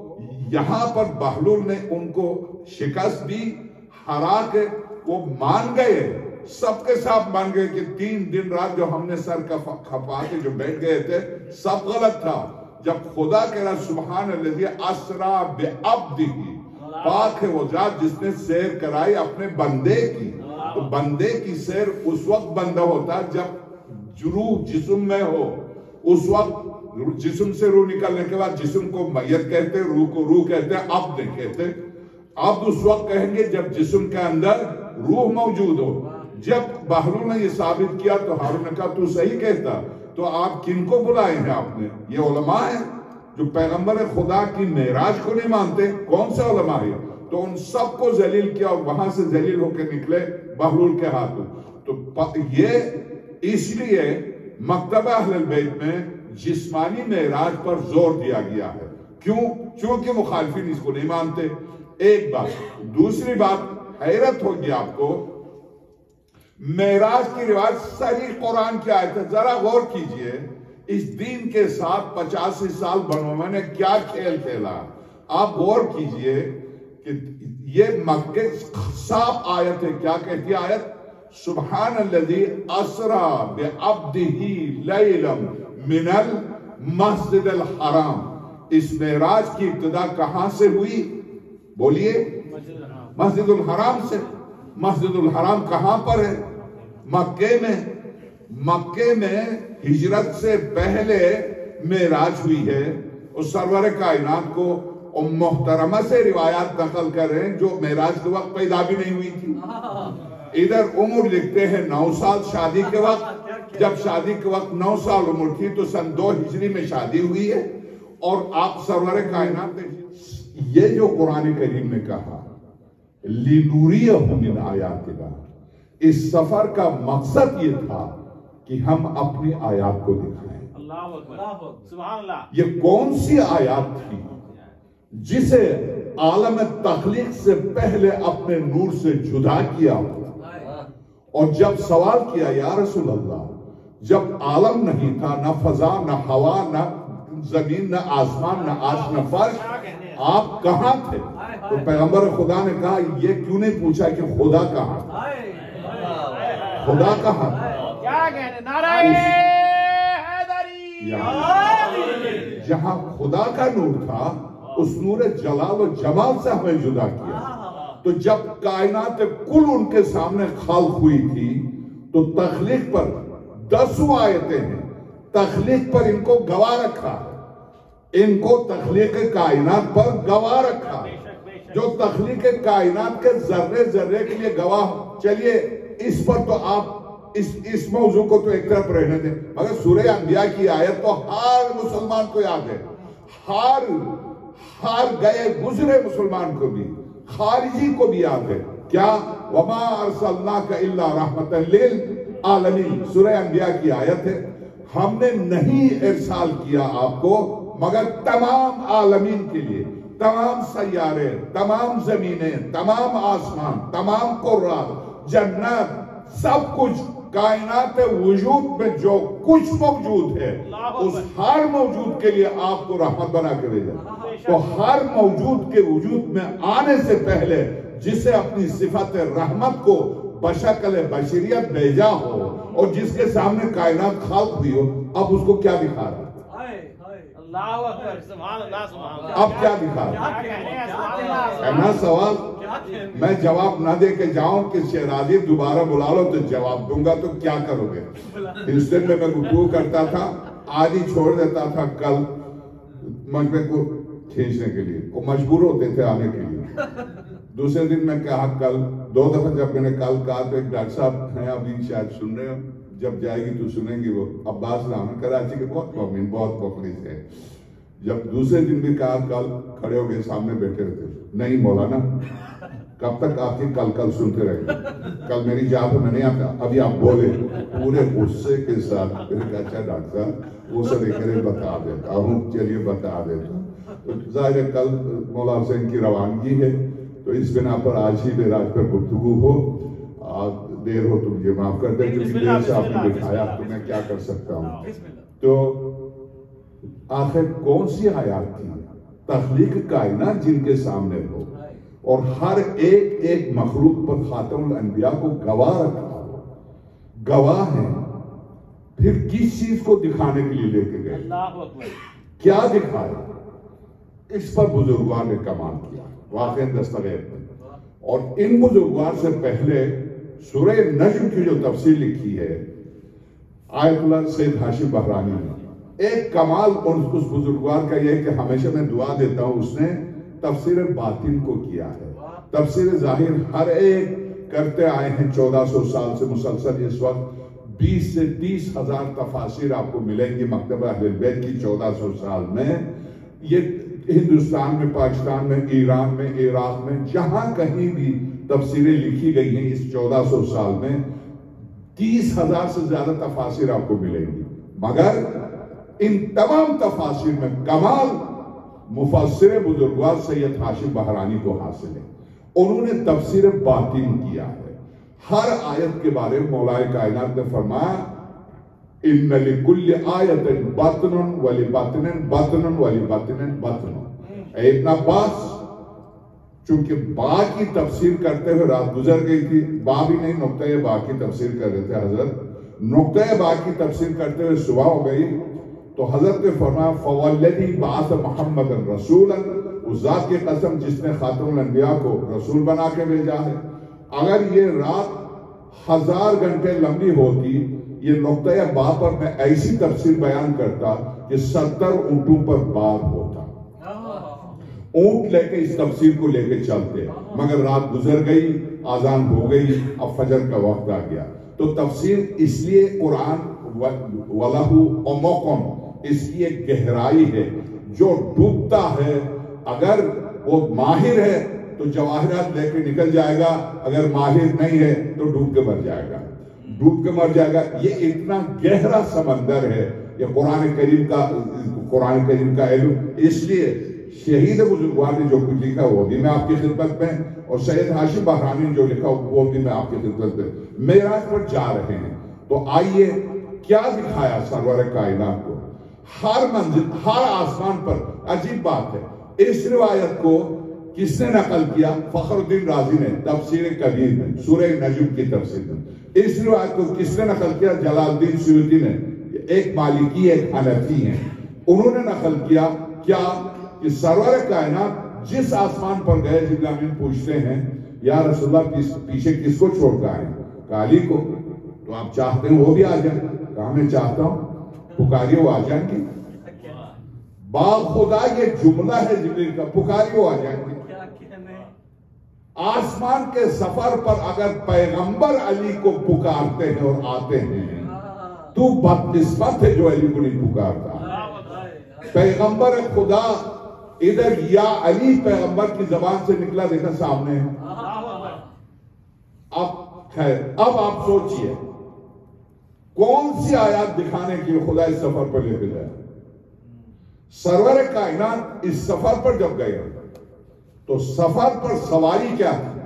یہاں پر بہلول نے ان کو شکست دی، ہرا کے وہ مان گئے، سب کے ساتھ مان گئے کہ تین دن رات جو ہم نے سر کھپا کے جو بیٹھ گئے تھے سب غلط تھا۔ جب خدا کہہ رہا سبحان الذی اسریٰ بعبدہ، پاک ہے وہ ذات جس نے سیر کرائی اپنے بندے کی، تو بندے کی سیر اس وقت بندہ ہوتا جب روح جسم میں ہو، اس وقت جسم سے روح نکلنے کے بعد جسم کو میت کہتے، روح کو روح کہتے، عبد نہیں کہتے۔ عبد اس وقت کہیں گے جب جسم کے اندر روح موجود ہو۔ جب بہلول نے یہ ثابت کیا تو ہارون نے کہا تو صحیح کہتا، تو آپ کن کو بلائے ہیں آپ نے؟ یہ علماء ہیں جو پیغمبر خدا کی معراج کو نہیں مانتے، کون سے علماء ہیں؟ تو ان سب کو ذلیل کیا اور وہاں سے ذلیل ہو کے نکلے بہلول کے ہاتھوں۔ تو یہ اس لیے مکتبہ اہل البیت میں جسمانی معراج پر زور دیا گیا ہے، کیوں؟ چونکہ مخالفین اس کو نہیں مانتے، ایک بات۔ دوسری بات حیرت ہوگی آپ کو، معراج کی روایت صحیح قرآن کی آیت ہے، ذرا غور کیجئے اس دین کے ساتھ پچاسی سال بنو میں نے کیا کھیل کھیلا. آپ غور کیجئے کہ یہ مکے صاف آیت ہے. کیا کہتی ہے آیت؟ سبحان الذی اسرا بعبدہ لیلا من المسجد الحرام. اس معراج کی ابتدا کہاں سے ہوئی؟ بولیے. مسجد الحرام سے. مسجد الحرام کہاں پر ہے؟ مکے میں. مکے میں ہجرت سے پہلے معراج ہوئی ہے. اس سرور کائنات کو ام محترمہ سے روایات نقل کر رہے ہیں جو معراج کے وقت پیدا بھی نہیں ہوئی تھی. ادھر عمر لکھتے ہیں نو سال شادی کے وقت. جب شادی کے وقت نو سال عمر تھی تو سن دو ہجری میں شادی ہوئی ہے. اور آپ سرور کائنات یہ جو قرآن کریم نے کہا لِنُرِيَهُ مِنْ آیَاتِنَا، اس سفر کا مقصد یہ تھا کہ ہم اپنی آیات کو دکھائیں. اللہ اکبر، سبحان اللہ. یہ کون سی آیات تھی جسے عالم تخلیق سے پہلے اپنے نور سے جدا کیا ہوا؟ اور جب سوال کیا یا رسول اللہ، جب عالم نہیں تھا، نہ فضا، نہ ہوا، نہ زمین، نہ آسمان، نہ آج، نہ فرش، آپ کہاں تھے؟ تو پیغمبر خدا نے کہا یہ کیوں نہیں پوچھا کہ خدا کہاں؟ خدا کہاں؟ کیا کہنے؟ نعرہ حیدری. جہاں خدا کا نور تھا اس نور جلال و جمال سے ہمیں جدا کیا. تو جب کائنات کل ان کے سامنے خلق ہوئی تھی تو تخلیق پر دسوں آیتیں ہیں. تخلیق پر ان کو گواہ رکھا. ان کو تخلیق کائنات پر گواہ رکھا. جو تخلیق کائنات کے ذرے ذرے کے لیے گواہ. چلیے اس پر تو آپ اس اس موضوع کو تو ایک طرف رہنے دیں، مگر سورہ انبیاء کی آیت تو ہر مسلمان کو یاد ہے. ہر ہر گئے گزرے مسلمان کو بھی، خارجی کو بھی یاد ہے. کیا؟ وَمَا أَرْسَلْنَاكَ إِلَّا رَحْمَةً لِلْعَالَمِينَ. سورہ انبیاء کی آیت ہے. ہم نے نہیں ارسال کیا آپ کو مگر تمام عالمین کے لیے. تمام سیارے، تمام زمینیں، تمام آسمان، تمام قرآن، جنت، سب کچھ کائنات وجود میں جو کچھ موجود ہے اس ہر موجود کے لیے آپ کو رحمت بنا کے لے جائے. تو ہر موجود کے وجود میں آنے سے پہلے جسے اپنی صفت رحمت کو بشکل بشریت بھیجا ہو اور جس کے سامنے کائنات خلق ہوئی ہو، اب اس کو کیا دکھا رہا ہے؟ اللہ اکبر، سبحان اللہ، سبحان اللہ. اب کیا دکھا رہا ہے؟ کہنا سوال میں جواب نہ دے کے جاؤں کہ شہرازی دوبارہ بلا لو تو جواب دوں گا تو کیا کرو گے؟ اس دن میں میں گفتگو کرتا تھا، آج ہی چھوڑ دیتا تھا کل مجمع کو کھینچنے کے لیے. وہ مجبور ہوتے تھے آنے کے لیے. دوسرے دن میں کہا کل، دو دفعہ جب میں نے کل کہا تو ایک ڈاکٹر صاحب ہیں ابھی شاید سن رہے ہو، جب جائے گی تو سنیں گی، وہ عباس رحمان کراچی کے بہت مومن، بہت مخلص ہے. جب دوسرے دن بھی کہا کل، کھڑے ہو گئے سامنے بیٹھے رہتے. نہیں مولانا کب تک آپ کی کل کل سنتے رہے گا؟ کل میری جہاں پہ میں نہیں آتا، ابھی آپ بولے پورے غصے کے ساتھ. میں نے کہا اچھا ڈاکٹر صاحب وہ سب ایک بتا دیتا ہوں. چلیے بتا دیتا ہوں. ظاہر ہے کل مولا حسین کی روانگی ہے تو اس بنا پر آج ہی معراج پر گفتگو ہو. دیر ہو تو مجھے معاف کر دیں کیونکہ دیر سے آپ نے دکھایا تو میں کیا کر سکتا ہوں. تو آخر کون سی آیات تھی؟ تخلیق کائنات جن کے سامنے ہو اور ہر ایک ایک مخلوق پر خاتم الانبیاء کو گواہ رکھا ہو. گواہ ہیں. پھر کس چیز کو دکھانے کے لیے لے کے گئے؟ کیا دکھائے؟ اس پر بزرگوار نے کمال کیا واقعی دستاویز میں. اور ان بزرگوار سے پہلے سورہ نجم کی جو تفسیر لکھی ہے آیت اللہ سید ہاشم بحرانی نے، ایک کمال اس بزرگوار کا یہ کہ ہمیشہ میں دعا دیتا ہوں اس نے تفسیر باطن کو کیا ہے. تفسیر ظاہر ہر ایک کرتے آئے ہیں چودہ سو سال سے مسلسل. اس وقت بیس سے تیس ہزار تفاسیر آپ کو ملیں گی مکتبہ اہل بیت کی چودہ سو سال میں. یہ ہندوستان میں، پاکستان میں، ایران میں، عراق میں، جہاں کہیں بھی تفسیریں لکھی گئی ہیں اس چودہ سو سال میں تیس ہزار سے زیادہ تفاسیر آپ کو ملیں گی. مگر ان تمام تفاسیر میں کمال مفسر بزرگوار سید ہاشم بحرانی کو حاصل ہے. انہوں نے تفسیر باطن کیا ہے. ہر آیت کے بارے میں مولا کائنات نے فرمایا ان لکل آیت باطن ولباطن باطن ولباطن باطن. ابن عباس چونکہ با کی تفسیر کرتے ہوئے رات گزر گئی تھی, با بھی نہیں نقطۂ با کی تفسیر کر رہے تھے حضرت, نقطۂ با کی تفسیر کرتے ہوئے صبح ہو گئی تو حضرت نے فرمایا فوالذی بعث محمد رسولا, اس ذات کی قسم جس نے خاتم الانبیاء کو رسول بنا کے بھیجا ہے. اگر یہ رات ہزار گھنٹے لمبی ہوتی, یہ نقطۂ با پر میں ایسی تفسیر بیان کرتا کہ ستر اونٹوں پر بار ہوتا, اونٹ لے کے اس تفسیر کو لے کے چلتے, مگر رات گزر گئی, آذان ہو گئی, اب فجر کا وقت آ گیا. تو تفسیر اس لیے قرآن وَلَهُ عُمُقٌ, اس کی ایک گہرائی ہے. جو ڈوبتا ہے اگر وہ ماہر ہے تو جواہرات لے کے نکل جائے گا, اگر ماہر نہیں ہے تو ڈوب کے مر جائے گا, ڈوب کے مر جائے گا. یہ اتنا گہرا سمندر ہے یہ قرآن کریم کا, قرآن کریم کا علم. اس لیے شہید بزرگوار نے جو کچھ لکھا وہ بھی میں آپ کی خدمت میں, اور سید ہاشم بحرانی نے جو لکھا وہ بھی میں آپ کی خدمت میں. معراج پر جا رہے ہیں تو آئیے کیا دکھایا سرور کائنات کو, ہر منزل ہر آسمان پر. عجیب بات ہے, اس روایت کو کس نے نقل کیا؟ فخر الدین رازی نے تفسیر کبیر میں سورہ نجم کی تفسیر میں. اس روایت کو کس نے نقل کیا؟ جلال الدین سیوطی نے, ایک مالکی ایک حنفی ہیں, انہوں نے نقل کیا. کیا کہ سرور کائنات جس آسمان پر گئے, جبریل امین پوچھتے ہیں یا رسول اللہ پیچھے کس کو چھوڑ کر آئے؟ علی کو. تو آپ چاہتے ہیں وہ بھی آ جائیں؟ کہا میں چاہتا ہوں پکاریے وہ آ جائیں گے. با خدا یہ جملہ ہے جبریل کا, پکاریے وہ آ جائیں گے. آسمان کے سفر پر اگر پیغمبر علی کو پکارتے ہیں اور آتے ہیں تو بدقسمت ہے جو علی کو نہیں پکارتا. پیغمبر خدا ادھر یا علی پیغمبر کی زبان سے نکلا, دیکھا سامنے ہے. اب خیر, اب آپ سوچئے کون سی آیات دکھانے کی خدا اس سفر پر لے کے جائے. سرور کائنات اس سفر پر جب گئے تو سفر پر سواری کیا تھی؟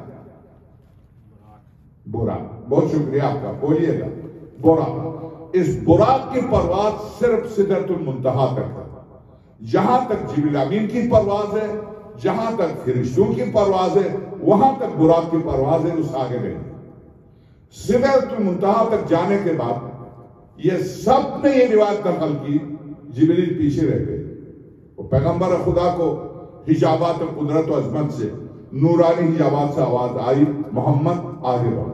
براق. بہت شکریہ آپ کا, بولیے گا براق. اس براق کی پرواز صرف سدرۃ المنتہا تک ہے. جہاں تک جبریل امین کی پرواز ہے, جہاں تک فرشتوں کی پرواز ہے, وہاں تک براق کی پرواز ہے, اس آگے نہیں. سدرۃ المنتہا تک جانے کے بعد یہ سب نے یہ روایت نقل کی, جبریل پیچھے رہ گئے. وہ پیغمبر خدا کو حجابات قدرت و عظمت سے, نورانی حجابات سے آواز آئی, محمد آگے بڑھ.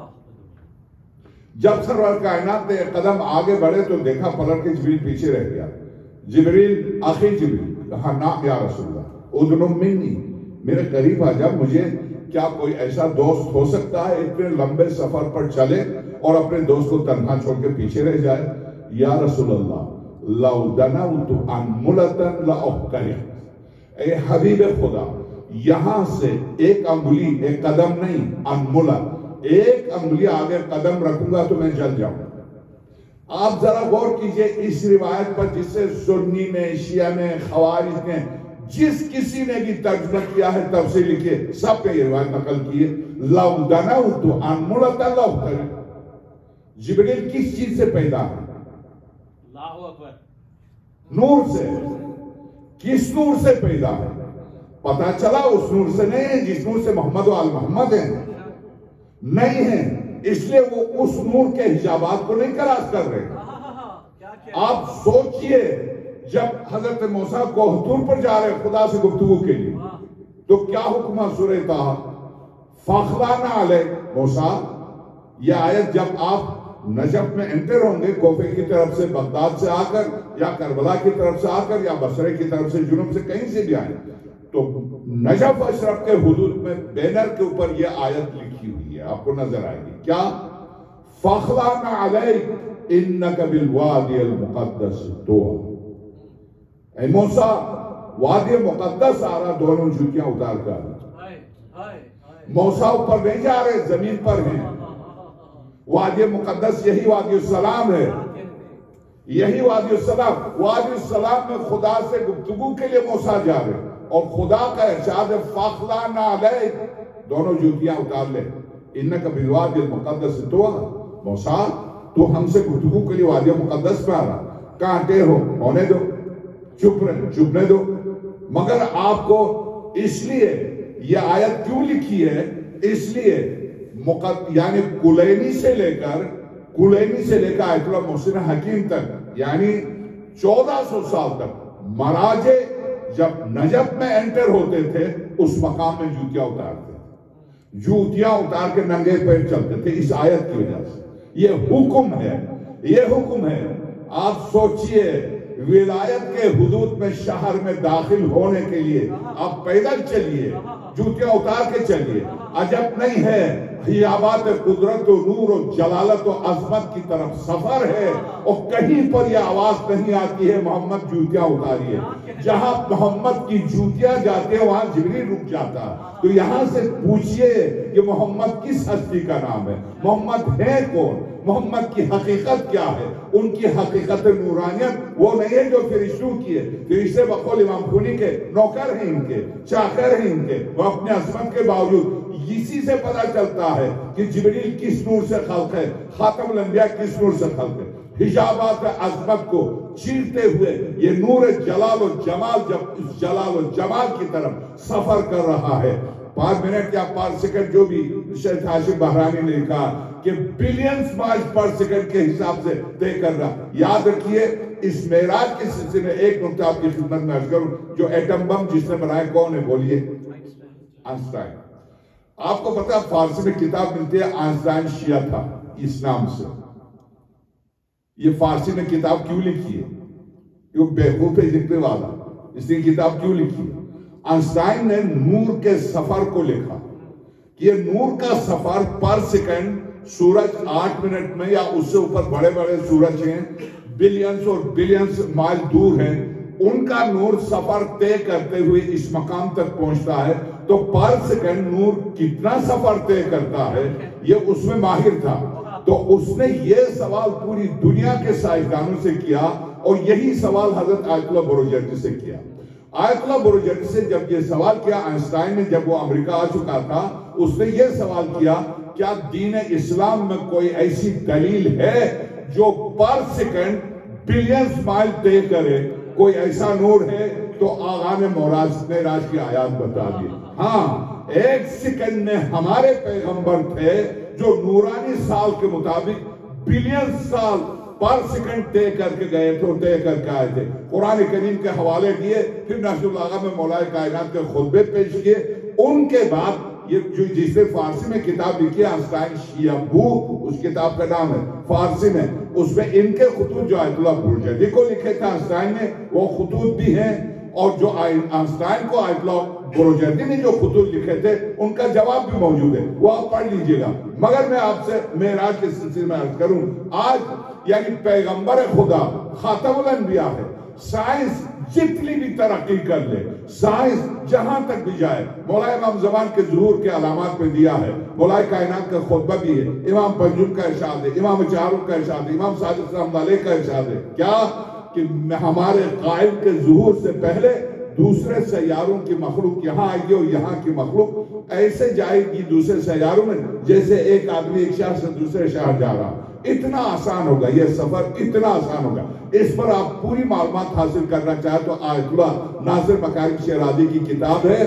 جب سرور کائنات نے ایک قدم آگے بڑھے تو دیکھا پلٹ کے جبریل پیچھے رہ گیا. جبریل اخی جبریل, کہا نعم یا رسول اللہ, ادنم منی, میرے قریب آ جا. مجھے کیا کوئی ایسا دوست ہو سکتا ہے اتنے لمبے سفر پر چلے اور اپنے دوست کو تنہا چھوڑ کے پیچھے رہ جائے؟ یا رسول اللہ لو دنوت انملتا لاحترق, اے حبیب خدا یہاں سے ایک انگلی, ایک قدم نہیں, انملت, ایک انگلی آگے قدم رکھوں گا تو میں جل جاؤں. آپ ذرا غور کیجئے اس روایت پر, جس سے سنی نے, شیعہ نے, خوارج نے, جس کسی نے بھی ترجمہ کیا ہے, تفسیر لکھے, سب پہ یہ روایت نقل کی ہے. لو دنوت انملتا لاحترق. جبریل کس چیز سے پیدا ہے؟ اللہ اکبر. نور سے. کس نور سے پیدا ہے؟ پتا چلا اس نور سے نہیں ہے جس نور سے محمد و آل محمد ہیں, نہیں ہیں. اس لیے وہ اس نور کے حجابات کو نہیں کراس کر رہے. آپ سوچئے جب حضرت موسیٰ کوہتور پر جا رہے خدا سے گفتگو کے لیے تو کیا حکمہ سورہ طٰہٰ فَخْلَعْنَا عَلَيْكَ موسیٰ. یہ آیت جب آپ نجف میں انٹر ہوں گے, کوفے کی طرف سے, بغداد سے آ کر, یا کربلا کی طرف سے آ کر, یا بصرے کی طرف سے, جنوب سے, کہیں سے بھی آئیں, تو نجف اشرف کے حدود میں بینر کے اوپر یہ آیت لکھی ہوئی ہے, آپ کو نظر آئے گی. کیا؟ فَخْلَعْنَا عَلَيْكَ إِنَّكَ بِالْوَادِ الْمُقَدَّسِ طُوَىٰ. اے موسیٰ وادی مقدس آ رہا, دونوں جوتیاں اتار کر. موسیٰ اوپر نہیں جا رہے, زمین پر ہیں. وادی مقدس یہی وادی السلام ہے, یہی وادی السلام. وادی السلام میں خدا سے گفتگو کے لیے موسیٰ جا رہے, اور خدا کا ارشاد فاخلا نعلیک، دونوں جوتیاں اتار لے، انکا بالوادی المقدس طویٰ، موسیٰ تو ہم سے گفتگو کے لیے وادی مقدس پہ آ رہا، کانٹے ہو ہونے دو، چپ رہے چپنے دو۔ مگر آپ کو اس لیے یہ آیت کیوں لکھی ہے؟ اس لیے یعنی کلینی سے لے کر کلینی سے لے کر آیت اللہ محسن حکیم تک، یعنی چودہ سو سال تک مراجے جب نجف میں انٹر ہوتے تھے اس مقام میں جوتیاں اتارتے تھے، جوتیاں اتار کے ننگے پیر چلتے تھے اس آیت کی وجہ سے۔ یہ حکم ہے، یہ حکم ہے۔ آپ سوچئے ولایت کے حدود میں شہر میں داخل ہونے کے لیے آپ پیدل چلیے، جوتیاں اتار کے چلیے، عجب نہیں ہے، حیابات قدرت و نور و جلالت و عظمت کی طرف سفر ہے، اور کہیں پر یہ آواز نہیں آتی ہے محمد جوتیاں اتاریے۔ جہاں محمد کی جوتیاں جاتے ہیں وہاں جبریل رک جاتا ہے۔ تو یہاں سے پوچھئے کہ محمد کس ہستی کا نام ہے، محمد ہے کون، محمد کی حقیقت کیا ہے؟ ان کی حقیقت نورانیت وہ نہیں ہے جو فرشتوں کی ہے۔ فرشتے بقول امام خونی کے نوکر ہیں، ان کے چاکر ہیں، ان کے وہ اپنے عظمت کے باوجود اسی سے پتہ چلتا ہے کہ جبریل کس نور سے خلق ہے، خاتم الانبیاء کس نور سے خلق ہے۔ حجابات عظمت کو چیرتے ہوئے یہ نور جلال و جمال جب اس جلال و جمال کی طرف سفر کر رہا ہے، پانچ منٹ یا پانچ سیکنڈ جو بھی شیخ ہاشم بہرانی نے لکھا کہ بلینز مائل پر سیکنڈ کے حساب سے طے کر رہا۔ یاد رکھیے اس معراج کے سلسلے میں ایک نقطہ آپ کی خدمت میں عرض کروں، جو ایٹم بم جس نے بنائے کون ہے بولیے؟ آئنسٹائن۔ آپ کو پتا فارسی میں کتاب ملتی ہے آئنسٹائن شیعہ تھا اس نام سے۔ یہ فارسی میں کتاب کیوں لکھی ہے؟ یہ بیوقوف ہے لکھنے والا، اس نے کتاب کیوں لکھی ہے؟ آئنسٹائن نے نور کے سفر کو لکھا، یہ نور کا سفر پر سیکنڈ سورج آٹھ منٹ میں یا اس سے اوپر بڑے بڑے سورج ہیں بلینز اور بلینز مائل دور ہیں، ان کا نور سفر طے کرتے ہوئے اس مقام تک پہنچتا ہے، تو پر سیکنڈ نور کتنا سفر طے کرتا ہے یہ اس میں ماہر تھا۔ تو اس نے یہ سوال پوری دنیا کے سائنسدانوں سے کیا، اور یہی سوال حضرت آیت اللہ بروجردی سے کیا۔ آیت اللہ بروجردی سے جب یہ سوال کیا آئنسٹائن نے، جب وہ امریکہ آ چکا تھا، اس نے یہ سوال کیا کیا دین اسلام میں کوئی ایسی دلیل ہے جو پر سیکنڈ بلینز مائل طے کرے؟ کوئی ایسا نور ہے؟ تو آغا نے معراج کی آیات بتا دی۔ ہاں، ایک سیکنڈ میں ہمارے پیغمبر تھے جو نورانی سال کے مطابق بلین سال پر سیکنڈ طے کر کے گئے تھے اور طے کر کے آئے تھے۔ قرآن کریم کے حوالے دیے، پھر نحج البلاغہ میں مولا کائنات کے خطبے پیش کیے۔ ان کے بعد یہ جو جس نے فارسی میں کتاب لکھی ہے آئنسٹائن شیعہ بو، اس کتاب کا نام ہے فارسی میں، اس میں ان کے خطوط جو آیت اللہ بروجردی کو لکھے تھے آئنسٹائن نے وہ خطوط بھی ہیں، اور جو آئنسٹائن کو آیت اللہ بروجردی نے جو خطوط لکھے تھے ان کا جواب بھی موجود ہے، وہ آپ پڑھ لیجئے گا۔ مگر میں آپ سے معراج کے سلسلے میں عرض کروں، آج یعنی پیغمبر خدا خاتم الانبیاء ہے، سائنس جتنی بھی ترقی کر لے، سائنس جہاں تک بھی جائے، مولا امام زمان کے ظہور کے علامات میں دیا ہے، مولا کائنات کا خطبہ بھی ہے، امام پنجم کا ارشاد ہے، امام چہارم کا ارشاد ہے، امام صادق رحمۃ اللہ علیہ کا ارشاد ہے، کیا کہ ہمارے قائل کے ظہور سے پہلے دوسرے سیاروں کی مخلوق یہاں آئے گی، اور یہاں کی مخلوق ایسے جائے گی دوسرے سیاروں میں جیسے ایک آدمی ایک شہر سے دوسرے شہر جا رہا۔ اتنا آسان ہوگا یہ سفر، اتنا آسان ہوگا۔ اس پر آپ پوری معلومات حاصل کرنا چاہے تو آیت اللہ ناصر مکارم شیرازی کی کتاب ہے،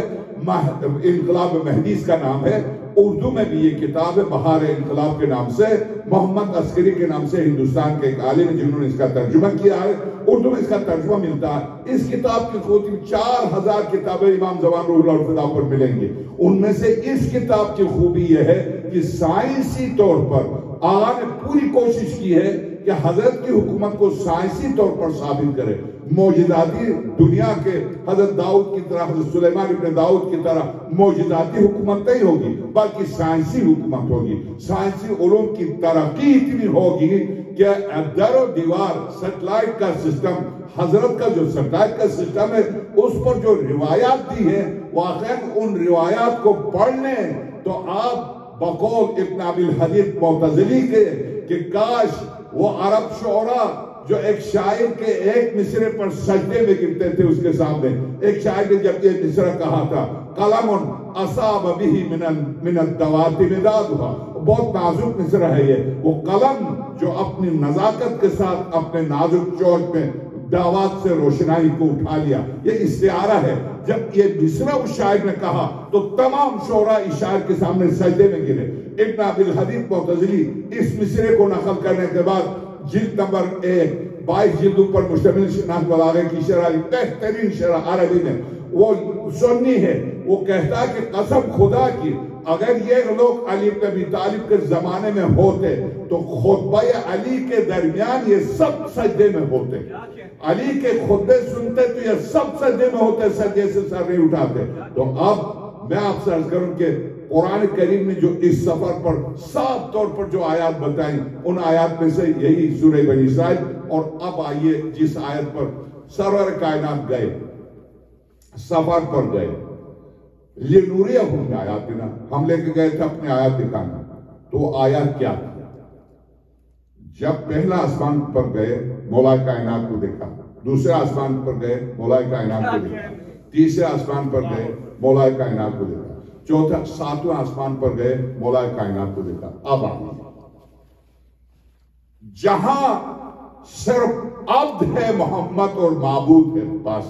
انقلاب مہدی کا نام ہے، اردو میں بھی یہ کتاب ہے بہار انقلاب کے نام سے، محمد عسکری کے نام سے ہندوستان کے ایک عالم ہیں جنہوں نے اس کا ترجمہ کیا ہے، اردو میں اس کا ترجمہ ملتا ہے۔ اس کتاب کی خوبی چار ہزار کتابیں امام زمان روح اللہ الفدا پر ملیں گی، ان میں سے اس کتاب کی خوبی یہ ہے کہ سائنسی طور پر آغا نے پوری کوشش کی ہے کہ حضرت کی حکومت کو سائنسی طور پر ثابت کرے۔ موجوداتی دنیا کے حضرت داؤد کی طرح، حضرت سلیمان ابن داؤد کی طرح موجوداتی حکومت نہیں ہوگی، بلکہ سائنسی حکومت ہوگی۔ سائنسی علوم کی ترقی اتنی ہوگی کہ در و دیوار سیٹلائٹ کا سسٹم، حضرت کا جو سیٹلائٹ کا سسٹم ہے اس پر جو روایات دی ہیں، واقعاً ان روایات کو پڑھ لیں تو آپ بقول ابن ابی الحدید معتزلی کے کہ کاش وہ عرب شعراء جو ایک شاعر کے ایک مصرے پر سجدے میں گرتے تھے اس کے سامنے. ایک شاعر نے جب یہ مصرع کہا تھا قلم اصاب به من الدوات مدادها، بہت نازک مصرع ہے یہ. وہ قلم جو اپنی نزاکت کے ساتھ اپنے نازک چوک میں دعوات سے روشنائی کو اٹھا لیا. یہ استعارہ ہے. جب یہ مصرع اس شاعر نے کہا تو تمام شعراء اس شاعر کے سامنے سجدے میں گرے. ابن عبد الحدید معتزلی اس مصرے کو نقل کرنے کے بعد جلد نمبر ایک بائیس جلدوں پر مشتمل نحو بلاغہ کی شرح، بہترین شرح عربی میں، وہ سنی ہے. وہ کہتا ہے کہ قسم خدا کی اگر یہ لوگ علی بن ابی طالب کے زمانے میں ہوتے تو خطبہ علی کے درمیان یہ سب سجدے میں ہوتے. علی کے خطبے سنتے تو یہ سب سجدے میں ہوتے، سجدے سے سر نہیں اٹھاتے. تو اب میں آپ سے عرض کروں کہ قرآن کریم نے جو اس سفر پر صاف طور پر جو آیات بتائیں ان آیات میں سے یہی سورہ بنی اسرائیل. اور اب آئیے جس آیت پر سرور کائنات گئے، سفر پر گئے، لِنُرِيَهُمْ بِآيَاتِنَا، ہم لے کے گئے تھے اپنے آیات دکھانا. تو آیات کیا تھی؟ جب پہلا آسمان پر گئے مولا کائنات کو دیکھا، دوسرے آسمان پر گئے مولا کائنات کو دیکھا، تیسرے آسمان پر گئے مولا کائنات کو دیکھا، چوتھا ساتواں آسمان پر گئے مولا کائنات کو دیکھا. اب آئیے جہاں صرف عبد ہے محمد اور معبود ہے بس.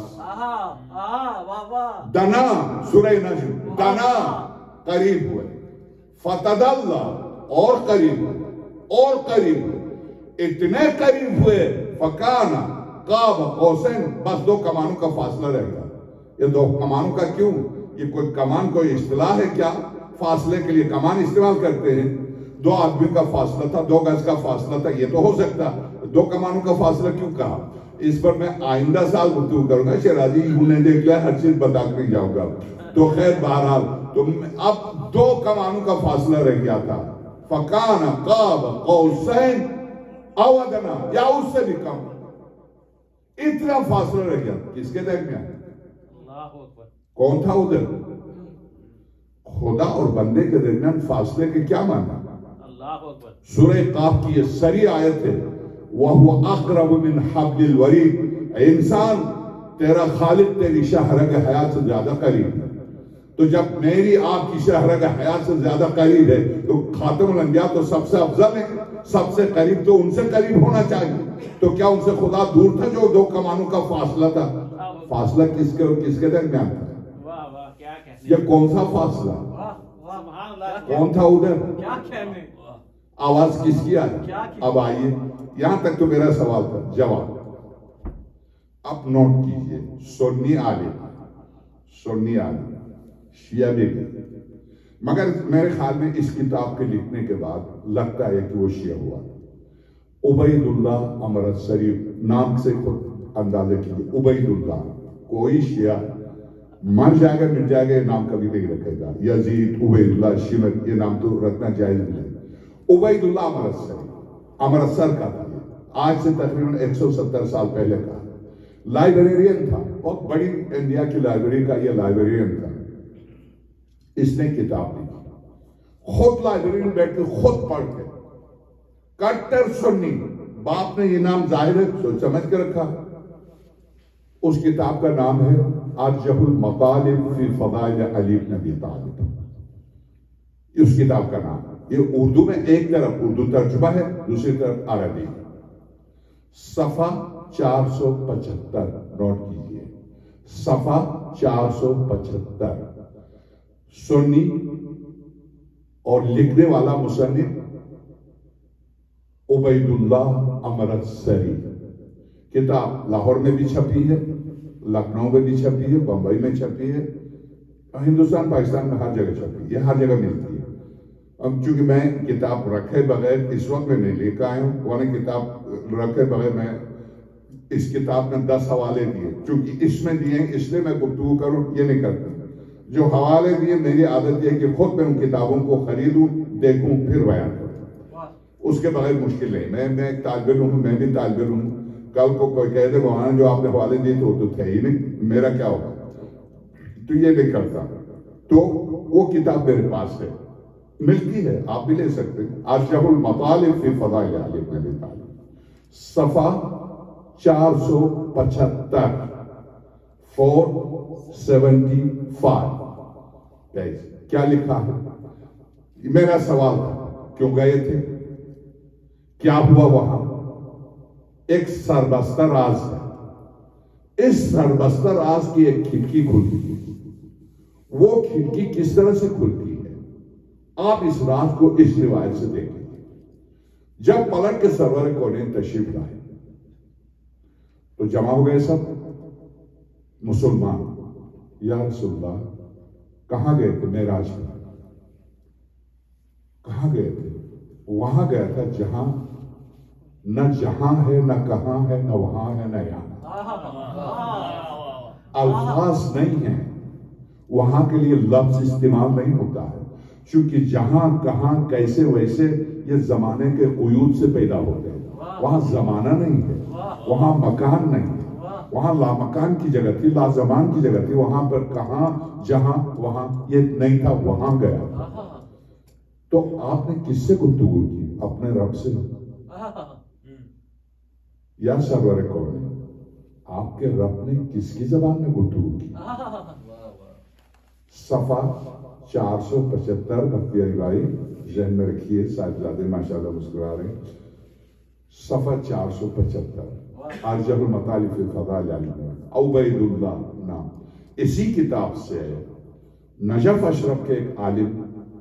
دنا سورہ نجم، دنا قریب ہوئے، فتدلہ اور قریب ہوئے اور قریب ہوئے، اتنے قریب ہوئے فکانا قاب قوسین، بس دو کمانوں کا فاصلہ رہ گیا. یہ دو کمانوں کا کیوں؟ یہ کوئی کمان کوئی اصطلاح ہے کیا؟ فاصلے کے لیے کمان استعمال کرتے ہیں. دو آدمی کا فاصلہ تھا، دو گز کا فاصلہ تھا، یہ تو ہو سکتا. دو کمانوں کا فاصلہ کیوں کہا؟ اس پر میں آئندہ سال گفتگو کروں گا. شیرازی انہیں دیکھ لیا، ہر چیز بتا کر جاؤں گا. تو خیر بہرحال تو اب دو کمانوں کا فاصلہ رہ گیا تھا. فکان قاب قوسین او ادنا، یا اس سے بھی کم، اتنا فاصلہ رہ گیا. کس کے درمیان؟ کون تھا ادھر؟ خدا اور بندے کے درمیان فاصلے کے کیا معنی؟ سورہ قاف کی یہ سری آیت ہے، وَهُوَ أَقْرَبُ مِنْ حَبْلِ الْوَرِيدِ، انسان تیرا خالق تیری شہرگ حیات سے زیادہ قریب ہے. تو جب میری آپ کی شہرگ حیات سے زیادہ قریب ہے تو خاتم الانبیاء تو سب سے افضل ہے، سب سے قریب تو ان سے قریب ہونا چاہیے. تو کیا ان سے خدا دور تھا جو دو کمانوں کا فاصلہ تھا؟ فاصلہ کس کے اور کس کے درمیان تھا؟ یہ کون سا فاصلہ؟ کون تھا ادھر؟ آواز کس کی آئی؟ اب آئیے یہاں تک تو میرا سوال تھا. جواب اب نوٹ کیجئے. سنی عالم، سنی عالم، شیعہ بھی، مگر میرے خیال میں اس کتاب کے لکھنے کے بعد لگتا ہے کہ وہ شیعہ ہوا. عبید اللہ امرتسری نام سے خود اندازہ کیجئے. عبید اللہ، کوئی شیعہ مر جائے گا مٹ جائے گا یہ نام کبھی نہیں رکھے گا. یزید، عبید اللہ، شمر، یہ نام تو رکھنا جائز نہیں. عبید اللہ امرتسری امرتسر کا تھا. آج سے تقریباً ایک سو ستر سال پہلے کا لائبریرین تھا. بہت بڑی انڈیا کی لائبریری کا یہ لائبریرین تھا. اس نے کتاب لکھی، خود لائبریری میں بیٹھ کے خود پڑھ کے، کٹر سنی. باپ نے یہ نام ظاہر ہے سوچ سمجھ کے رکھا. اس کتاب کا نام ہے ارجح المطالب فی فضائل علی بن ابی طالب. اس کتاب کا نام یہ اردو میں ایک طرف اردو ترجمہ ہے، دوسری طرف عربی. صفحہ چار سو پچہتر نوٹ کیجئے. صفحہ چار سو پچہتر. سنی اور لکھنے والا مصنف عبید اللہ امرتسری. کتاب لاہور میں بھی چھپی ہے، لکھنؤ میں بھی چھپی ہے، بمبئی میں چھپی ہے، ہندوستان پاکستان میں ہر جگہ چھپی ہے. یہ ہر جگہ ملتی ہے. اب چونکہ میں کتاب رکھے بغیر اس وقت میں نہیں لے کے آیا ہوں، ورنہ کتاب رکھے بغیر میں اس کتاب میں دس حوالے دیے. چونکہ اس میں دیے اس لیے میں گفتگو کروں، یہ نہیں کرتا. جو حوالے دیے میری عادت یہ کہ خود میں ان کتابوں کو خریدوں، دیکھوں، پھر بیان کروں. اس کے بغیر مشکل نہیں. میں میں ایک طالب علم ہوں، میں بھی طالب علم ہوں. کل کو کوئی کہہ دے وہاں جو آپ نے حوالے دیے تو وہ تو تھے ہی نہیں، میرا کیا ہوگا؟ تو یہ نہیں کرتا. تو وہ کتاب میرے پاس ہے، ملتی ہے، آپ بھی لے سکتے ہیں. ارجح المطالب فی فضائل علی بن ابی طالب. صفحہ چار سو پچہتر فور سیونٹی فائیو کیا لکھا ہے؟ میرا سوال تھا کیوں گئے تھے، کیا ہوا وہاں؟ ایک سربستہ راز ہے، اس سربستہ راز کی ایک کھڑکی کھلتی ہے، وہ کھڑکی کس طرح سے کھلتی ہے آپ اس راز کو اس روایت سے دیکھیں۔ جب پلٹ کے سرور کونین تشریف لائے تو جمع ہو گئے سب مسلمان، یا رسول اللہ کہاں گئے تھے معراج میں؟ کہاں گئے تھے؟ وہاں گیا تھا جہاں نہ جہاں ہے نہ کہاں ہے نہ وہاں ہے نہ یہاں، الفاظ نہیں ہیں، وہاں کے لیے لفظ استعمال نہیں ہوتا ہے، چونکہ جہاں کہاں کیسے ویسے یہ زمانے کے قیود سے پیدا ہوتے ہیں، وہاں زمانہ نہیں ہے، وہاں مکان نہیں ہے، وہاں لا مکان کی جگہ تھی، لا زمان کی جگہ تھی، وہاں پر کہاں جہاں وہاں یہ نہیں تھا، وہاں گیا۔ تو آپ نے کس سے گفتگو کی؟ اپنے رب سے یا سرور کون؟ آپ کے رب نے کس کی زبان میں گفتگو کی؟ صفحہ چار سو پچہتر بختیاری بھائی ذہن میں رکھیے، صاحبزادے ماشاءاللہ مسکرا رہے ہیں، صفحہ چار سو پچہتر ارجح المطالب فی فضائل علی عبید اللہ نام، اسی کتاب سے نجف اشرف کے ایک عالم،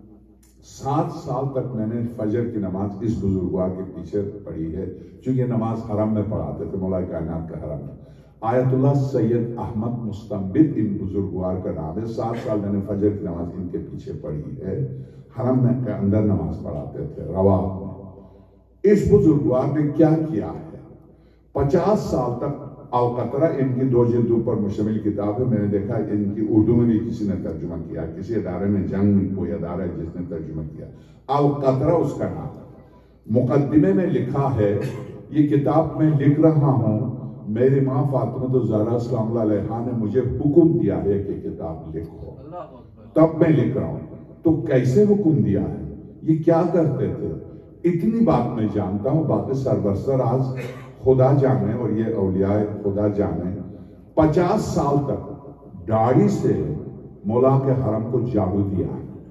سات سال تک میں نے فجر کی نماز اس بزرگوار کے پیچھے پڑھی ہے، چونکہ نماز حرم میں پڑھاتے تھے، مولا کائنات کا حرم میں۔ آیت اللہ سید احمد مستنبط ان بزرگوار کا نام ہے، سات سال میں نے فجر کی نماز ان کے پیچھے پڑھی ہے، حرم میں کے اندر نماز پڑھاتے تھے رواح میں۔ اس بزرگوار نے کیا کیا ہے؟ پچاس سال تک القطرہ ان کی دو جلدوں پر مشتمل کتاب ہے، میں نے دیکھا ان کی اردو میں بھی کسی نے ترجمہ کیا، کسی ادارے میں جنگ میں کوئی ادارہ ہے جس نے ترجمہ کیا، القطرہ اس کا نام ہے۔ مقدمے میں لکھا ہے، یہ کتاب میں لکھ رہا ہوں، میری ماں فاطمہ الزہرا سلام اللہ علیہا نے مجھے حکم دیا ہے کہ کتاب لکھو، تب میں لکھ رہا ہوں۔ تو کیسے حکم دیا ہے؟ یہ کیا کرتے تھے؟ اتنی بات میں جانتا ہوں، باقی سربستہ راز خدا جانے اور یہ اولیاء خدا جانے، پچاس سال تک داڑھی سے مولا کے حرم کو جھاڑو دیا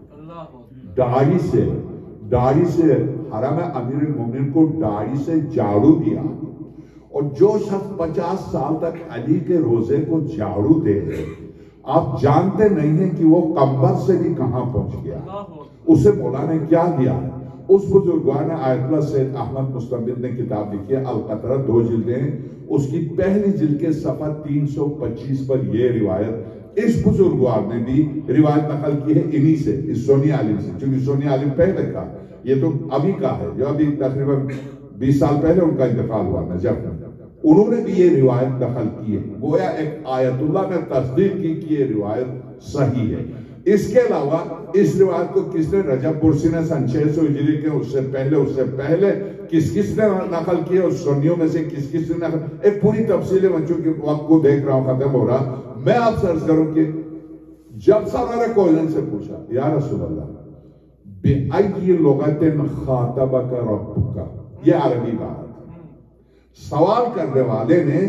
ہے، داڑھی سے داڑھی سے حرم امیر المومنین کو داڑھی سے جھاڑو دیا، اور جو شخص پچاس سال تک علی کے روزے کو جھاڑو دے دے، آپ جانتے نہیں ہیں کہ وہ قبر سے بھی کہاں پہنچ گیا، اسے مولا نے کیا دیا ہے۔ اس بزرگوار نے آیت اللہ سید احمد مستنبط نے کتاب لکھی ہے، القطرہ، دو جلدیں، اس کی پہلی جلد کے صفحہ تین سو پچیس پر یہ روایت اس بزرگوار نے بھی روایت نقل کی ہے انہی سے، اس سونی عالم سے، چونکہ سونی عالم پہلے کا، یہ تو ابھی کا ہے، جو ابھی تقریباً بیس سال پہلے ان کا انتقال ہوا نجف میں، انہوں نے بھی یہ روایت نقل کی ہے، گویا ایک آیت اللہ نے تصدیق کی کہ یہ روایت صحیح ہے۔ اس کے علاوہ اس روایت کو کس نے؟ رجب برسی نے سن چھ سو ہجری کے اس سے پہلے اس سے پہلے کس کس نے نقل کیا، اور سنیوں میں سے کس کس نے نقل، ایک پوری تفصیل ہے، چونکہ وقت کو دیکھ رہا ہوں ختم ہو رہا، میں آپ سے عرض کروں کہ جب سرور کونین سے پوچھا یا رسول اللہ بِأَيِّ لُغَةٍ خَاطَبَكَ رَبُّكَ، یہ عربی بات، سوال کرنے والے نے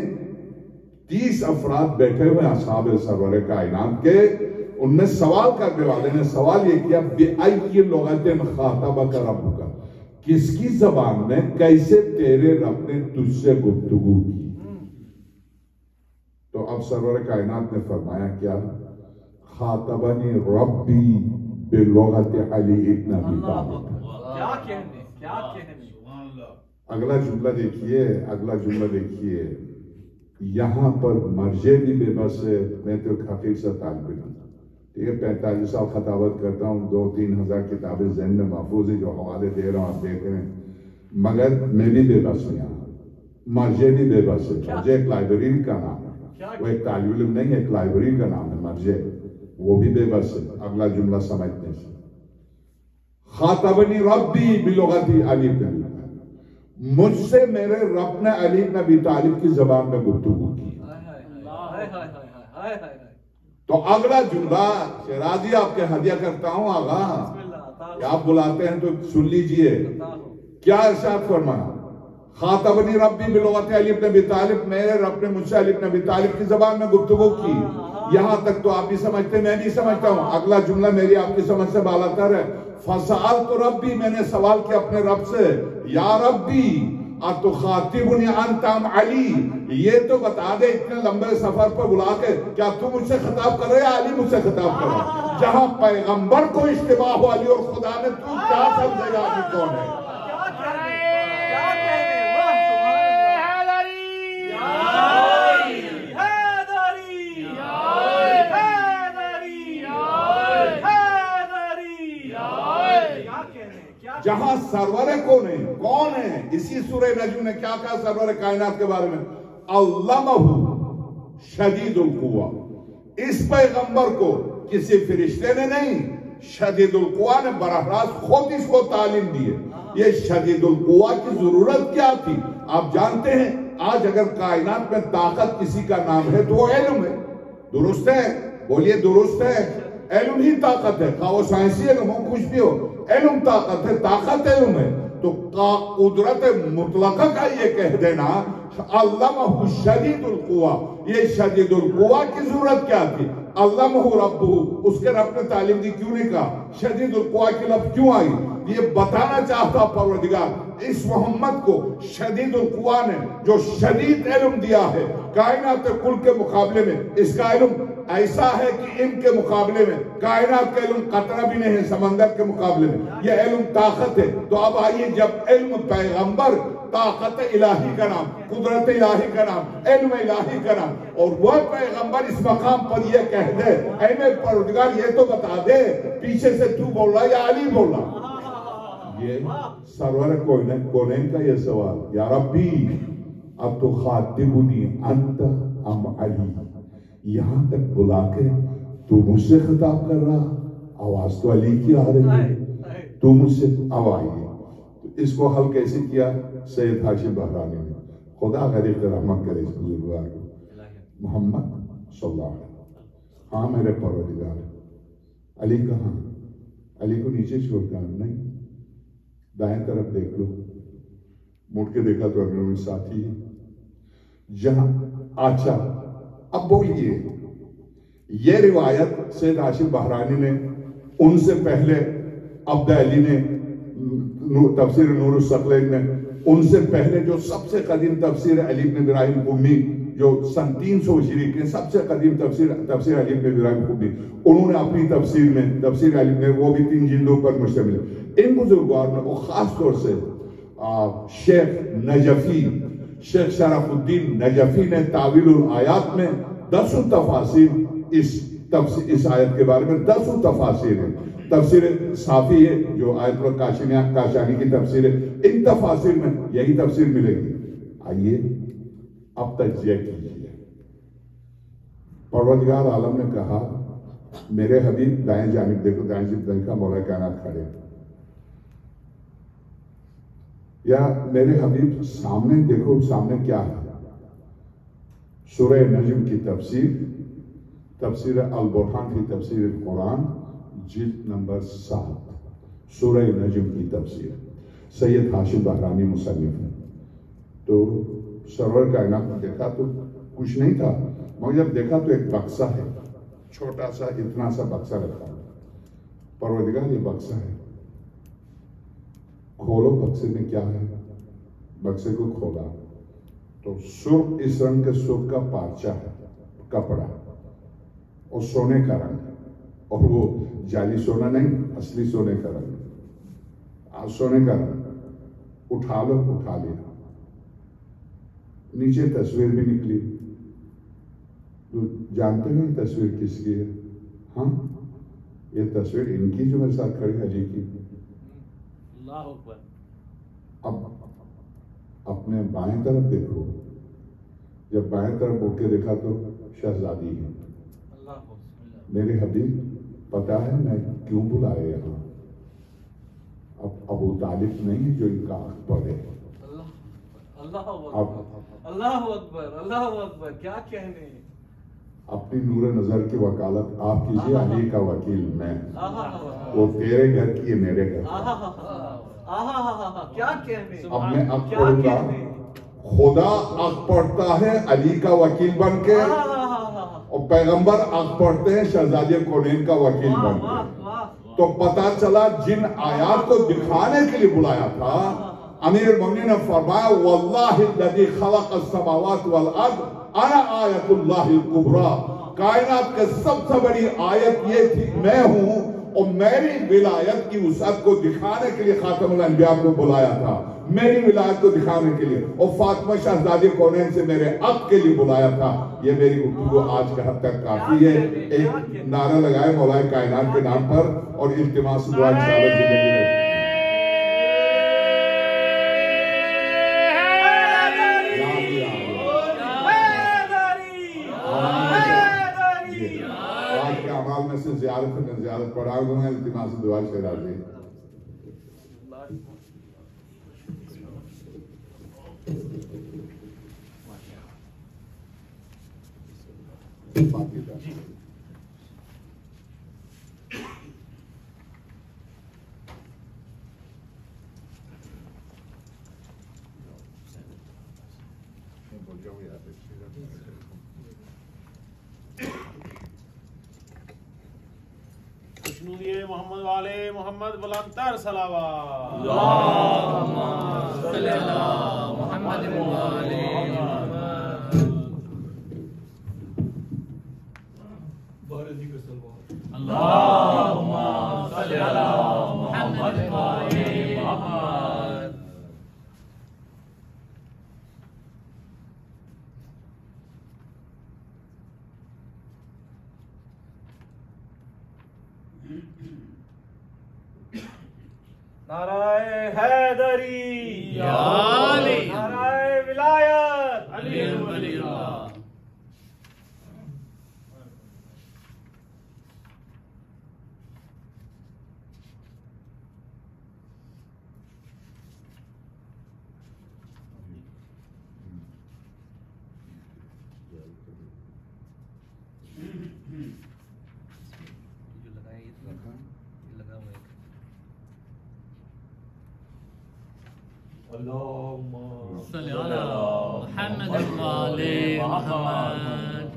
تیس افراد بیٹھے ہوئے اصحاب سرور کائنات کے، ان میں سوال کرنے والے نے سوال یہ کیا، بِأَيِّ لُغَةٍ خَاطَبَكَ رَبُّكَ، کس کی زبان میں کیسے تیرے رب نے تجھ سے گفتگو کی؟ تو اب سرور کائنات نے فرمایا کیا، خاطبنی ربی بلغت علی ابن ابی طالب۔ کیا کہنے کیا کہنے اگلا جملہ دیکھیے، اگلا جملہ دیکھیے، یہاں پر مرجع بھی بے بس ہے، میں تو حقیق سے طالب علم، ٹھیک ہے، پینتالیس سال خطابت کرتا ہوں، دو تین ہزار کتابیں ذہن میں محفوظ ہیں جو حوالے دے رہا ہوں، آپ دیکھ رہے ہیں، مگر میں بھی بے بس نہیں ہوں، مرجع بھی بے بس ہے، مرجع ایک لائبریری کا نام ہے، وہ ایک طالب علم نہیں، ایک لائبریری کا نام ہے مرجع، وہ بھی بے بس ہے۔ اگلا جملہ سمجھنے سے، خاطبنی ربی بلغت علی بن ابی طالب، مجھ سے میرے رب نے علی بن ابی طالب کی زبان میں گفتگو کی۔ تو اگلا جملہ شیرازی آپ کے ہدیہ کرتا ہوں آغا، کہ آپ بلاتے ہیں تو سن لیجئے، کیا ارشاد فرمایا، خاطبنی ربی بلغت علی بن ابی طالب، میرے رب نے مجھ سے علی بن ابی طالب کی زبان میں گفتگو کی. یہاں تک تو آپ بھی سمجھتے، میں بھی سمجھتا ہوں. اگلا جملہ میری آپ کی سمجھ سے بالا تر ہے. فسألت ربی، میں نے سوال کیا اپنے رب سے، یا ربی اتخاطبنی انت ام علی، یہ تو بتا دے اتنے لمبے سفر پر بلا کے کیا تو مجھ سے خطاب کر رہے یا علی مجھ سے خطاب کر رہا؟ جہاں پیغمبر کو اشتباہ ہو علی اور خدا نے، تو کیا سمجھے گا علی کون ہے؟ جہاں سرور کون ہے، کون ہے؟ اسی سورہ نجم نے کیا کہا سرور کائنات کے بارے میں؟ علمہ شدید القوہ. اس پیغمبر کو کسی فرشتے نے نہیں، شدید القوہ نے براہ راست خود اس کو تعلیم دی ہے. یہ شدید القوہ کی ضرورت کیا تھی؟ آپ جانتے ہیں آج اگر کائنات میں طاقت کسی کا نام ہے تو وہ علم ہے. درست ہے؟ بولیے درست ہے. علم ہی طاقت ہے، خواہ وہ سائنسی علم ہو کچھ بھی ہو، علم طاقت ہے، طاقت علم ہے. تو قدرت مطلقہ کا یہ کہہ دینا علمہ شدید القوہ، یہ شدید القوہ کی ضرورت کیا تھی؟ علمہ ربہ، اس کے رب نے تعلیم دی، کیوں نہیں کہا؟ شدید القوہ کی لفظ کیوں آئی؟ یہ بتانا چاہتا پروردگار اس محمد کو شدید القوہ نے جو شدید علم دیا ہے کائنات کل کے مقابلے میں، اس کا علم ایسا ہے کہ ان کے مقابلے میں کائنات کا علم قطرہ بھی نہیں ہے، سمندر کے مقابلے میں یہ علم طاقت ہے. تو اب آئیے، جب علم پیغمبر، طاقت الہی کا نام، قدرت الہی کا نام، علم الہی کا نام، اور وہ پیغمبر اس مقام پر یہ کہہ دے، اے میرے پروردگار یہ تو بتا دے پیچھے سے تو بول رہا یا علی بول رہا. یہ سرور کونین کا یہ سوال، یا ربی اتخاطبنی انت ام علی، یہاں تک بلا کے تو مجھ سے خطاب کر رہا، آواز تو علی کی آ رہی ہے، تو مجھ سے اب آئیے. اس کو حل کیسے کیا سید ہاشم بحرانی نے؟ خدا غریق رحمت کرے اس بزرگوار کو. محمد صلی اللہ علیہ وسلم، ہاں میرے پروردگار، علی کہاں؟ علی کو نیچے چھوڑ کر نہیں، دائیں طرف دیکھ لو. مڑ کے دیکھا تو امیر میں ساتھی ہے جہاں. اچھا اب بولیے، یہ روایت سید ہاشم بحرانی نے، ان سے پہلے عبد علی نے تفسیر نور الثقلین میں، ان سے پہلے جو سب سے قدیم تفسیر علی بن ابراہیم قمی جو سن تین سو ہجری کے سب سے قدیم تفسیر تفسیر علی بن ابراہیم قمی، انہوں نے اپنی تفسیر میں تفسیر علی بن، وہ بھی تین جلدوں پر مشتمل ہے. ان بزرگوار میں وہ خاص طور سے شیخ نجفی، شیخ شرف الدین نجفی نے تعویل الآیات میں دسوں تفاسیر اس تفسیر اس آیت کے بارے میں دسوں تفاسیر ہیں. تفسیر صافی ہے جو آیت اللہ کاشانی کی تفسیر ہے، ان تفاسیر میں یہی تفسیر ملے گی. آئیے اب تجزیہ کیجیے. پروردگار عالم نے کہا میرے حبیب، دائیں جانب دیکھو، دائیں جانب دیکھا مولا کائنات کھڑے، یا میرے حبیب سامنے دیکھو، سامنے کیا ہے؟ سورہ نجم کی تفسیر، تفسیر البرہان کی تفسیر قرآن، جلد نمبر سات، سورہ نجم کی تفسیر، سید ہاشم بحرانی مصنف ہے. تو سرور کائنات میں دیکھا تو کچھ نہیں تھا، مگر جب دیکھا تو ایک بکسہ ہے، چھوٹا سا اتنا سا بکسہ رکھا. پروردگار یہ بکسہ ہے، کھولو بکسے میں کیا ہے؟ بکسے کو کھولا تو سرخ، اس رنگ کے سرخ کا پارچہ ہے، کپڑا، اور سونے کا رنگ، اور وہ جعلی سونا نہیں، اصلی سونے کا رنگ، سونے کا رنگ. اٹھا لو، اٹھا لیا، نیچے تصویر بھی نکلی. تو جانتے ہیں یہ تصویر کس کی ہے؟ ہاں، یہ تصویر ان کی جو میرے ساتھ کھڑی ہے، علی کی. اللہ اکبر. اب اپنے بائیں طرف دیکھو، جب بائیں طرف اٹھ کے دیکھا تو شہزادی ہے. میرے حبیب پتا ہے میں کیوں بلائے یہاں؟ اب ابو طالب نہیں جو ان کا حق پڑے. اللہ اللہ اکبر، اللہ اکبر، کیا کہنے. اپنی نور نظر کی وکالت آپ کیجئے، علی کا وکیل میں، وہ تیرے گھر کی ہے، میرے گھر. کیا کہنے اب میں اب پڑھوں گا. خدا حق پڑھتا ہے علی کا وکیل بن کے, اور پیغمبر حق پڑھتے ہیں شہزادی کونین کا وکیل بن کے. تو پتا چلا جن آیات کو دکھانے کے لیے بلایا تھا, امیر المومنین نے فرمایا واللہ الذی خلق السماوات والارض انا آیت اللہ الکبریٰ, کائنات کے سب سے بڑی آیت یہ تھی میں ہوں, اور میری ولایت کی وسعت کو دکھانے کے لیے خاتم الانبیاء کو بلایا تھا, میری ولایت کو دکھانے کے لیے, اور فاطمہ شہزادی کونین سے میرے عقد کے لیے بلایا تھا. یہ میری گفتگو آج کے حد تک کافی ہے. ایک نعرہ لگائے مولا کائنات کے نام پر, اور التماس دعا انشاءاللہ زندگی میں. میں سے زیارت میں زیارت پڑھا گا, التماس دعا شہزادی. خوشنودی محمد والے محمد بلندتر صلوات. اللہم صلی علی محمد والے محمد. اللہم صلی علی محمد والے محمد. نعرہ حیدری یا علی, نعرہ ولایت علی ولی اللہ. اللہم صلی علی محمد والے محمد.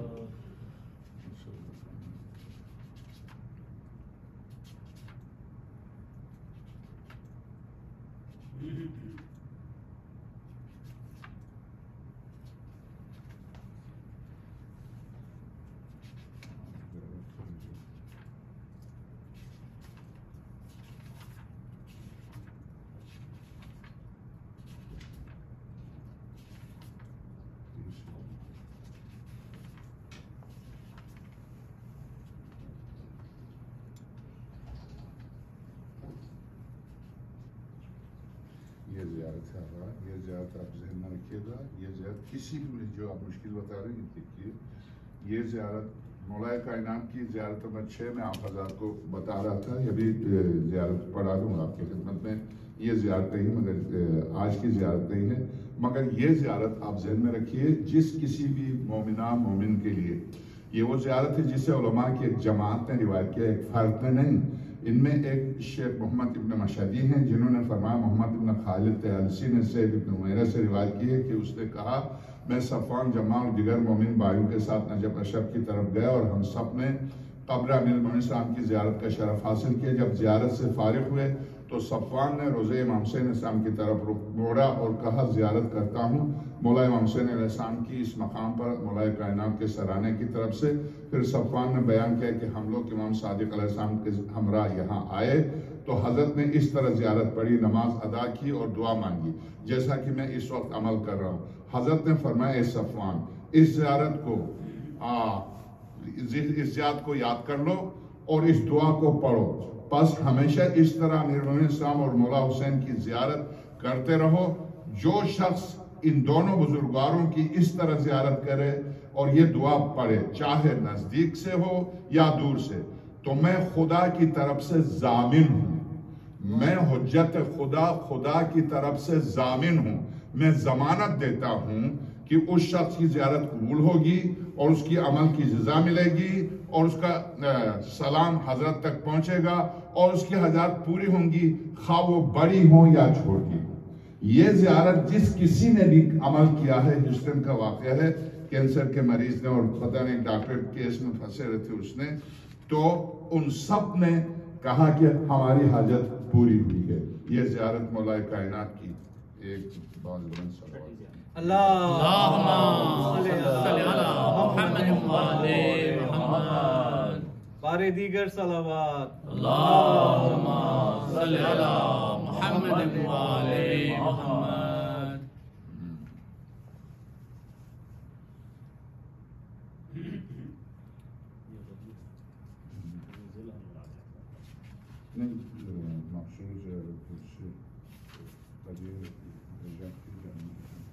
یہ زیارت ہے, یہ زیارت آپ ذہن میں رکھیے گا. یہ زیارت کسی بھی جو آپ مشکل بتا رہے ہیں دیکھیے, یہ زیارت مولا کائنات کی زیارت نمبر چھ میں آپ حضرات کو بتا رہا تھا. یہ بھی زیارت پڑھا دوں آپ کی خدمت میں. یہ زیارت نہیں مگر آج کی زیارت نہیں ہے, مگر یہ زیارت آپ ذہن میں رکھیے جس کسی بھی مومنہ مومن کے لیے یہ وہ زیارت ہے جسے علماء کی ایک جماعت نے روایت کیا, ایک فرد نے نہیں. ان میں ایک شیخ محمد ابن مشہدی ہیں جنہوں نے فرمایا محمد ابن خالد طیالسی نے سید ابن عمیرہ سے روایت کی ہے کہ اس نے کہا میں صفوان جماع اور دیگر مومن بھائیوں کے ساتھ نجف اشرف کی طرف گیا, اور ہم سب نے قبر امیر المومنین اسلام کی زیارت کا شرف حاصل کیا. جب زیارت سے فارغ ہوئے تو صفوان نے روضہ امام حسین اسلام کی طرف رخ موڑا اور کہا زیارت کرتا ہوں مولا امام حسین علیہ السلام کی اس مقام پر مولا کائنات کے سرانے کی طرف سے. پھر صفوان نے بیان کیا کہ ہم لوگ امام صادق علیہ السلام کے ہمراہ یہاں آئے تو حضرت نے اس طرح زیارت پڑھی, نماز ادا کی اور دعا مانگی جیسا کہ میں اس وقت عمل کر رہا ہوں. حضرت نے فرمایا اے صفوان اس زیارت کو آ, اس زیارت کو یاد کر لو اور اس دعا کو پڑھو. پس ہمیشہ اس طرح امیر المومنین اسلام اور مولا حسین کی زیارت کرتے رہو. جو شخص ان دونوں بزرگواروں کی اس طرح زیارت کرے اور یہ دعا پڑھے چاہے نزدیک سے ہو یا دور سے, تو میں خدا کی طرف سے ضامن ہوں, میں حجت خدا خدا کی طرف سے ضامن ہوں, میں ضمانت دیتا ہوں کہ اس شخص کی زیارت قبول ہوگی اور اس کی عمل کی جزا ملے گی اور اس کا سلام حضرت تک پہنچے گا اور اس کی حاجات پوری ہوں گی، خواہ وہ بڑی ہوں یا چھوٹی۔ یہ زیارت جس کسی نے بھی عمل کیا ہے، ہیوسٹن کا واقعہ ہے، کینسر کے مریض نے اور پتہ نہیں ڈاکٹر کیس میں پھنسے رہے تھے اس نے، تو ان سب نے کہا کہ ہماری حاجت پوری ہوئی ہے۔ یہ زیارت مولا کائنات کی ایک بہت بلند صلوات۔ اللہم صلی علی محمد وآل محمد۔ بارے دیگر صلوات۔ اللہم صلی علی محمد وآل محمد۔ نہیں مخصوص ہے کچھ تجھے رجب کی جانب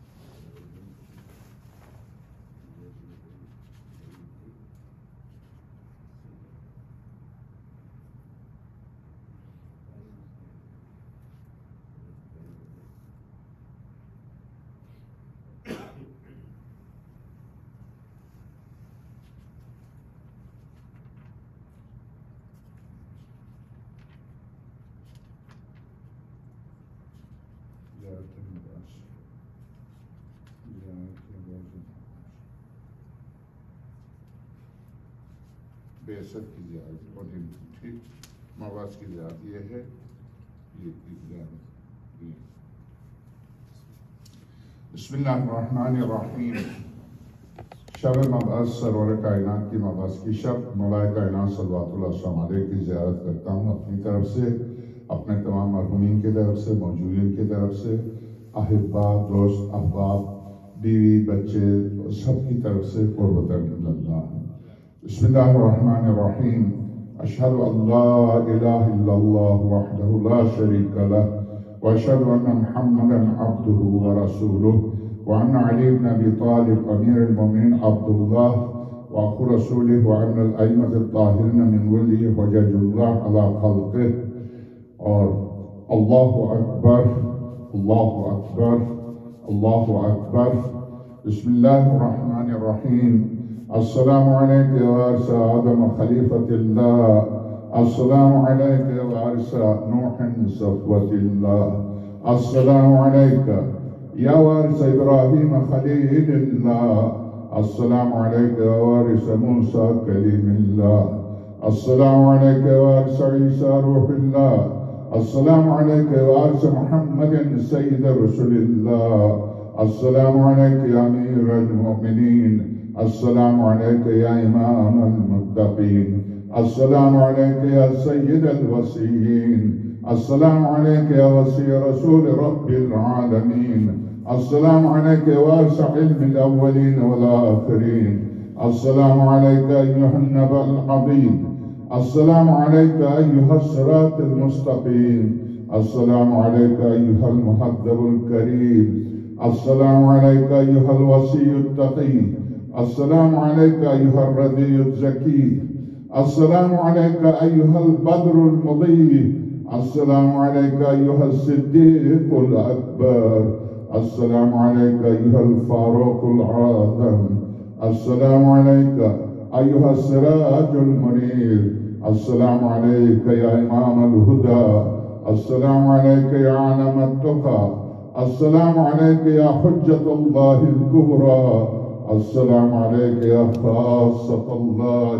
زیارت مباس زیارت مباس بیست کی زیارت اور ٹھیک مباس کی زیارت یہ ہے، یہ زیارت یہ۔ بسم اللہ الرحمن الرحیم۔ شب مبعث سرور کائنات کی مبعث کی شب مولا کائنات صلوات اللہ السلام علیہ کی زیارت کرتا ہوں اپنی طرف سے، اپنے تمام مرحومین کی طرف سے، موجودین کی طرف سے، احبا، دوست، احباب، بیوی، بچے، سب کی طرف سے قربتاً اللہ۔ بسم اللہ الرحمن الرحیم۔ اشہد ان لا الہ الا اللہ وحدہ لا شریک لہ واشہد ان محمدا عبدہ ورسولہ وان علی بن ابی طالب امیر المومنین عبد اللہ واخو رسولہ وان الائمة الطاہرین من ولی حجج اللہ علی خلقہ۔ اور اللہ اکبر، اللہ اکبر، اللہ اکبر۔ بسم اللہ الرحمن الرحیم۔ السلام علیکم وارث آدم خلیفۃ اللہ، السلام علیکم وارث نوح صفوۃ اللہ، السلام علیکم یا وارث ابراہیم خلیل اللہ، السلام علیکم وارث موسیٰ کلیم اللہ، السلام علیکم وارث عیسیٰ روح اللہ، السلام علیکم وارث محمد سید رسول اللہ، السلام علیکم امیر المؤمنین، السلام علیکم یا امام المتقین، السلام علیکم یا سید الوسیین، السلام علیکم یا وسیع رسول رب العالمین، السلام علیکم وارث علم الاولین والآخرین، السلام علیکم ایہا النبأ العظیم، السلام علیکم ایہا الصراط المستقیم، السلام علیکم ایہا المحدب الکریم، السلام علیکم ایہا الوسیع التقی، السلام علیکم ایہا الردی الزکی، السلام علیکم ایہا البدر المضی، السلام علیکم ایہا الصدیق الاکبر، السلام علیکم ایہا الفاروق العظم، السلام علیکم ایہا السراج المنیر، السلام علیکم یا امام الہدى، السلام علیکم یا علم التقى، السلام علیکم یا حجت اللہ الکبریٰ، السلام علیکم یا خاصۃ اللہ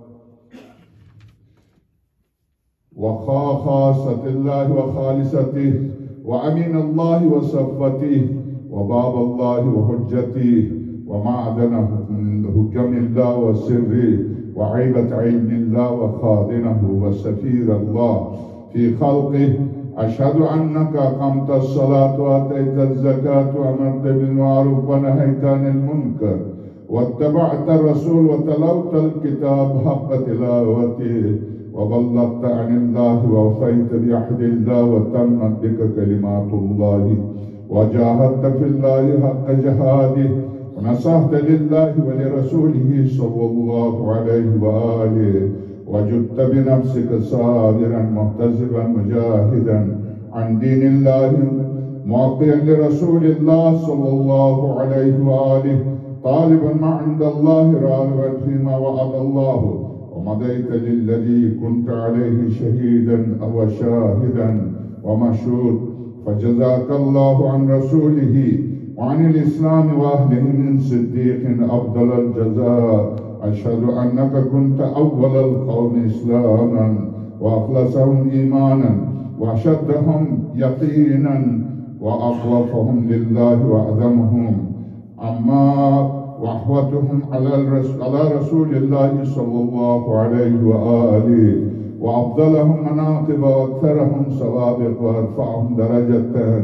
وخاصۃ اللہ وخالصتہ وامین اللہ وصفوتہ وباب اللہ وحجتہ ومعدن حکم اللہ وسرہ وعیبت علم اللہ وخادنہ وسفیر اللہ فی خلقہ۔ اشہد انک اقمت الصلاة وآتیت الزکاة وامرت بالمعروف ونہیت عن المنکر واتبعت الرسول وتلوت الكتاب حق تلاوته وبلغت عن الله ووفيت بعهد الله وتمت بك كلمات الله وجاهدت في الله حق جهاده ونصحت لله ولرسوله صلى الله عليه وآله وجدت بنفسك صابرا محتسبا مجاهدا عن دين الله معطيا لرسول الله صلى الله عليه وآله طالبا ما عند الله راغبا فيما وعد الله ومضيت للذي كنت عليه شهيدا أو شاهدا ومشهود، فجزاك الله عن رسوله وعن الإسلام وأهله من صديق أفضل الجزاء. أشهد أنك كنت أول القوم إسلاما وأخلصهم إيمانا وأشدهم يقينا وأخوفهم لله وأعظمهم أما وأحوتهم على على رسول الله صلى الله عليه وآله، وأفضلهم مناقب وأكثرهم سوابق وأرفعهم درجة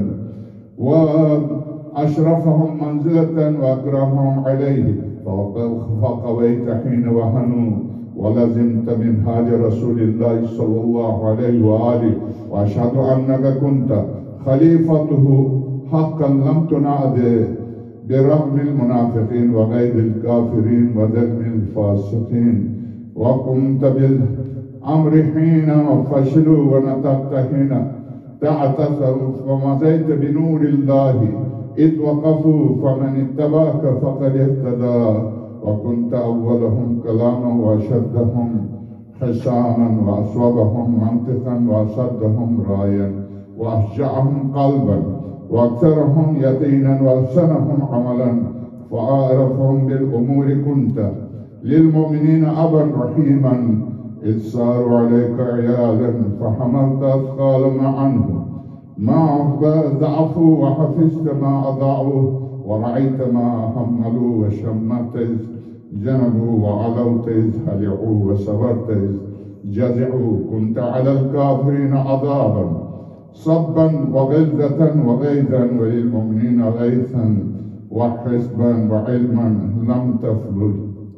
وأشرفهم منزلة وأكرمهم عليه، فقويت حين وهنوا ولزمت منهاج رسول الله صلى الله عليه وآله. وأشهد أنك كنت خليفته حقا لم تنعد برغم المنافقين وغيظ الكافرين وذم الفاسقين، وقمت بالأمر حين فشلوا ونطقت حين تعتثروا، ومضيت بنور الله إذ وقفوا، فمن اتبعك فقد اهتدى، وكنت أولهم كلاما وأشدهم حسانا وأصوبهم منطقا وأصدهم رايا وأشجعهم قلبا وأكثرهم يقينا وأحسنهم عملا، فأعرفهم بالأمور كنت للمؤمنين أبا رحيما، إذ ساروا عليك عيالا فحملت أثقال ما عنهم ما ضعفوا وحفظت ما أضاعوا ورعيت ما حملوا وشمت إذ جنبوا وعلوت إذ هلعوا وصبرت إذ جزعوا، كنت على الكافرين عذابا صبا وغلظة وغيظا وللمؤمنين غيثا وحسبا وعلما لم تفلل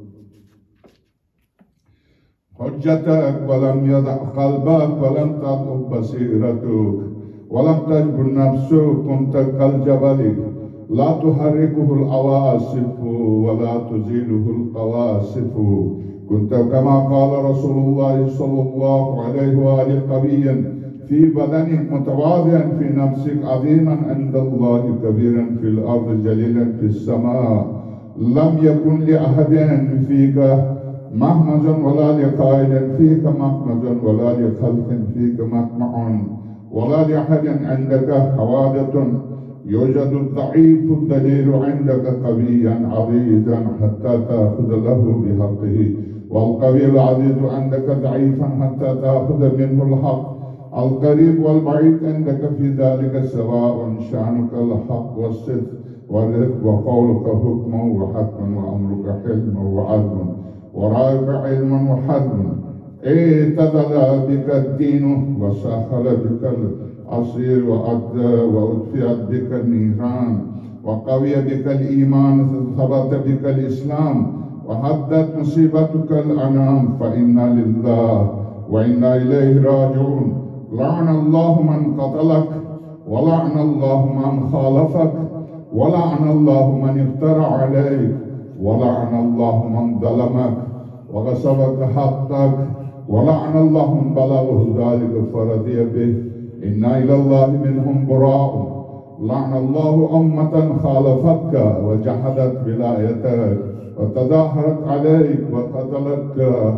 حجتك ولم يضع قلبك ولم تضعف بصيرتك ولم تجبر نفسك، كنت كالجبل لا تحركه العواصف ولا تزيله القواصف، كنت كما قال رسول الله صلى الله عليه وآله قويا في بدنك متواضعا في نفسك عظيما عند الله كبيرا في الأرض جليلا في السماء، لم يكن لأحد فيك مهمز ولا لقائل فيك مهمز ولا لخلق فيك مطمع ولا لأحد عندك حوادث، يوجد الضعيف الدليل عندك قويا عريضا حتى تأخذ له بحقه، والقوي العزيز عندك ضعيفا حتى تأخذ منه الحق، القريب والبعيد عندك في ذلك سواء، شأنك الحق والصدق والرفق وقولك حكما وحكما وأمرك حلما وعدلا ورأيك علما وحزما، اعتدل بك الدين وسهل بك العصير وأدفئت بك النيران وقوي بك الإيمان ثبت بك الإسلام وهدت مصيبتك الأنام، فإنا لله وإنا إليه راجعون. لعن الله من قتلك ولعن الله من خالفك ولعن الله من افترى عليك ولعن الله من ظلمك وغصبك حقك ولعن الله من بلغه ذلك فرضي به، إنا إلى الله منهم براء. لعن الله أمة خالفتك وجحدت ولايتك وتظاهرت عليك وقتلتك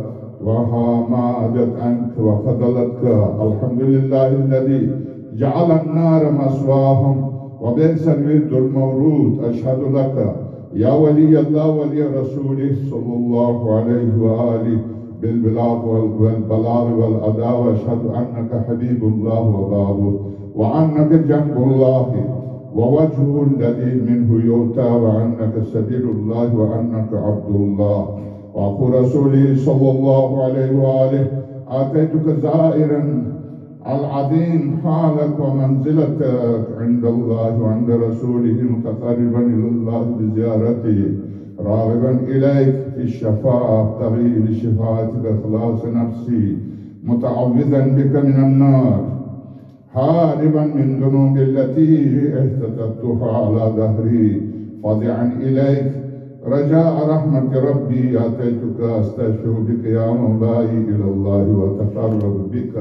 وهامدت عنك وخذلتك. الحمد لله الذي جعل النار مسواهم وبئس الورد المورود. أشهد لك يا ولي الله ولي رسوله صلى الله عليه وآله بالبلاغ والبلاغ والأداء، وأشهد أنك حبيب الله وبابه وأنك جنب الله ووجهه الذي منه يؤتى، وأنك سبيل الله وأنك عبد الله وأخو رسوله صلى الله عليه وآله. آتيتك زائرا العظيم حالك ومنزلتك عند الله وعند رسوله، متقربا إلى الله بزيارته، راغبا إليك في الشفاعة، أبتغي بشفاعتك إخلاص نفسي، متعوذا بك من النار، هاربا من ذنوب التي اهتتبتها على ظهري، فاضعا إليك رجاء رحمة ربي. أتيتك أستشفع بك يا مولاي إلى الله وأتقرب بك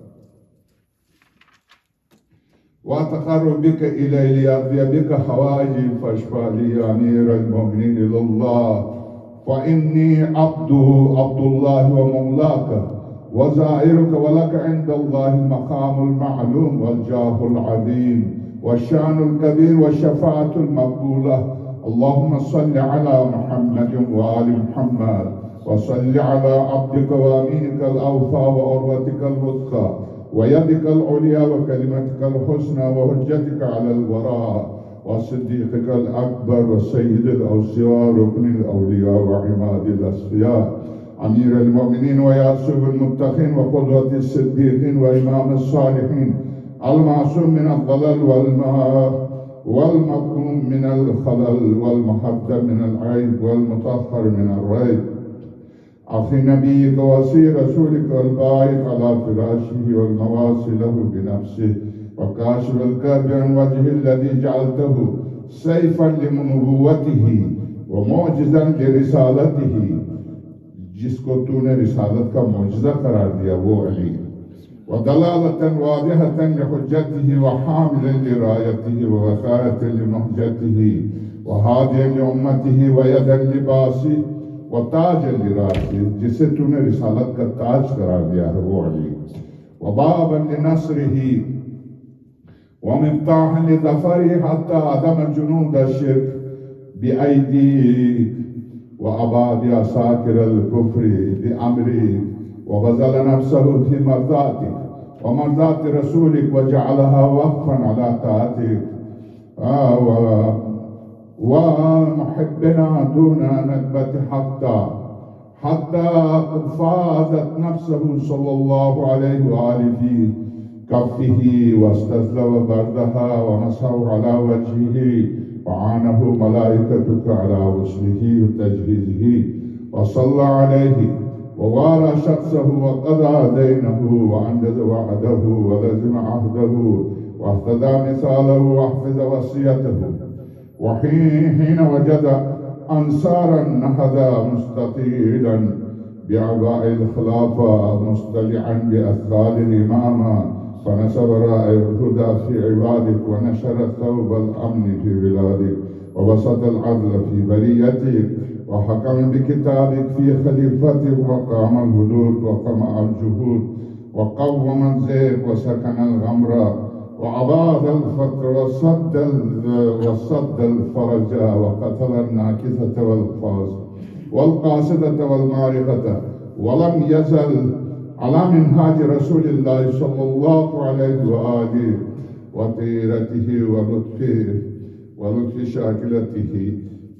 وأتقرب بك إلي لأقضي بك حوائجي، فاشفع لي أمير المؤمنين إلى الله، فإني عبد عبد الله ومولاك وزائرك، ولك عند الله المقام المعلوم والجاه العظيم والشأن الكبير والشفاعة المقبولة. اللهم صل على محمد وآل محمد، وصل على عبدك وأمينك الأوفى وعروتك الوثقى ويدك العليا وكلمتك الحسنى وحجتك على الوراء وصديقك الأكبر وسيد الأوصياء ركن الأولياء وعماد الأصفياء أمير المؤمنين وياسوب المتقين وقدوة الصديقين وإمام الصالحين المعصوم من الضلال والماء والمظلوم من الخلل والمحدب من العيب والمطهر من الريب، أخي نبيك وصي رسولك والباعث على فراشه والمواصي له بنفسه وكاشف الكرب عن وجه الذي جعلته سيفا لنبوته ومعجزا لرسالته، जिसको तूने रिसालत का मुआजिजा करार दिया वो अली, वदलालतन वादिहतन लिहुज्जतिही वहामिलन लिरायतिही ववकायतन लिमहजतिही वहादियन लिउम्मतिही वयदन लिबासी वताजन लिरासी, जिसे तूने रिसालत का ताज करार दिया है वो अली, वबाबन लिनस्रिही वमिफ्ताहन लिज़फ़रिही हत्ता अदम जुनूद अश्शिर्क बिअयदीक وأباد أساكر الكفر بأمرك وبذل نفسه في مرضاتك ومرضات رسولك وجعلها وقفا على طاعتك آه ومحبنا دون ندبة حتى حتى فاضت نفسه صلى الله عليه وآله في كفه واستسلم بردها ومسحه على وجهه وعانه ملائكتك على وصله وتجهيزه وصلى عليه ووارى شخصه وقضى دينه وأنجز وعده ولزم عهده واهتدى مثاله واحفظ وصيته، وحين وجد أنصارا نهض مستطيلا بأعباء الخلافة مستلعا بأثقال الإمامة فنصب راية الهدى في عبادك ونشر ثوب الأمن في بلادك وبسط العدل في بريتك وحكم بكتابك في خليفتك وقام الهدود وقمع الجهود وقوم الزيغ وسكن الغمر وأباد الفقر وصد وصد الفرج وقتل الناكثة والقاص والقاصدة والمارقة، ولم يزل على منهاج رسول الله صلى الله عليه وآله وطيرته ولطفه ولطف شاكلته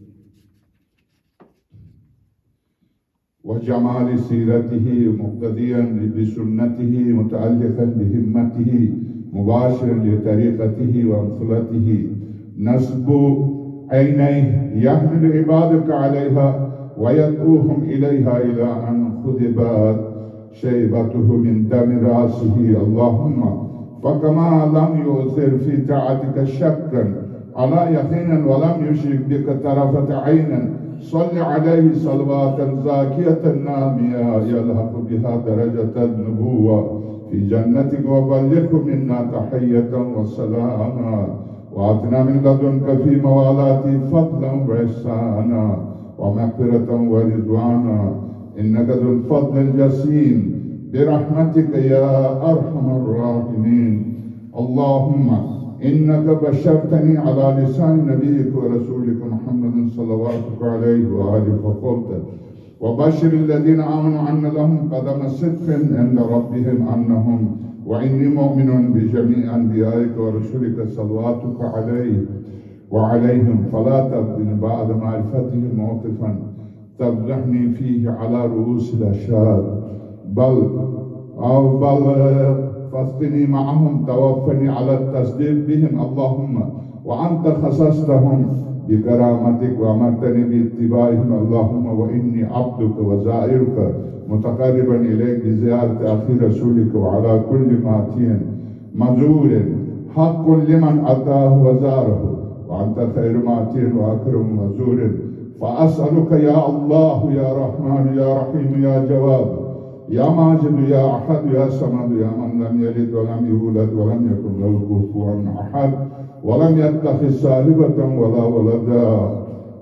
وجمال سيرته مقتديا بسنته متعلقا بهمته مباشرا لطريقته وأمثلته، نسب عينيه يحمل عبادك عليها ويدعوهم إليها إلى أن خذبت شيبته من دم راسه. اللهم فكما لم يؤثر في طاعتك شكا على يقين ولم يشرك بك طرفة عين، صل عليه صلوات زاكية نامية يلحق بها درجة النبوة في جنتك وبلغه منا تحية وسلاما وآتنا من لدنك في موالاتي فضلا وإحسانا ومغفرة ورضوانا إنك ذو الفضل الجسيم برحمتك يا أرحم الراحمين. اللهم إنك بشرتني على لسان نبيك ورسولك محمد صلواتك عليه وآله فقلت وبشر الذين آمنوا أن لهم قدم صدق عند ربهم أنهم وإني مؤمن بجميع أنبيائك ورسولك صلواتك عليه وعليهم فلا تبدن بعد معرفتهم موقفا تفضحني فيه على رؤوس الأشهاد بل أو بل فافتني معهم توفني على التصديق بهم. اللهم وأنت خصصتهم بكرامتك وأمرتني باتباعهم. اللهم وإني عبدك وزائرك متقربا إليك بزيارة أخي رسولك وعلى كل ماتين مزور حق لمن أتاه وزاره وأنت خير ماتين وأكرم مزور، فأسألك يا الله يا رحمن يا رحيم يا جواد يا ماجد يا أحد يا صمد يا من لم يلد ولم يولد ولم يكن له كفوا أحد ولم يتخذ صاحبة ولا ولدا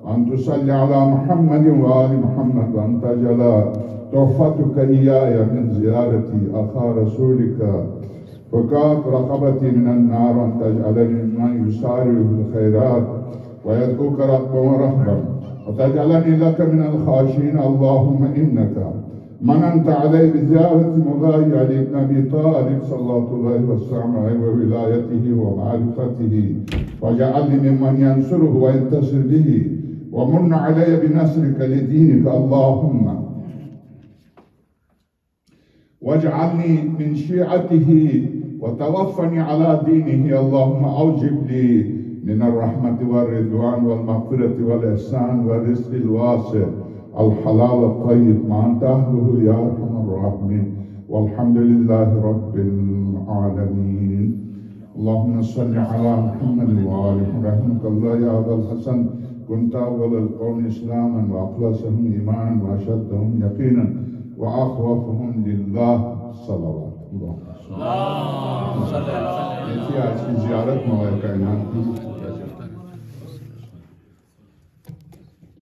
أن تصلي على محمد وآل محمد وأن تجعل تحفتك إياي من زيارة أخا رسولك فكات رقبتي من النار وأن تجعلني ممن يسارع بالخيرات ويدعوك رغبا ورهبا وتجعلني لك من الخاشعين. اللهم إنك مننت علي بزيارة مولاي علي بن أبي طالب صلوات الله وسلامه وولايته ومعرفته وجعلني ممن ينصره وينتصر به ومن علي بنصرك لدينك. اللهم واجعلني من شيعته وتوفني على دينه. اللهم أوجب لي من الرحمة والرضوان والمغفرة والإحسان والرزق الواسع الحلال الطيب ما أنت أهله يا أرحم الراحمين. والحمد لله رب العالمين. اللهم صل على محمد وآل محمد. رحمك الله يا أبا الحسن كنت أول القوم إسلاما وأخلصهم إيمانا وأشدهم يقينا وأخوفهم لله. صلوات الله. اللهم صل على आज की ज़ियारत मौला कायनात की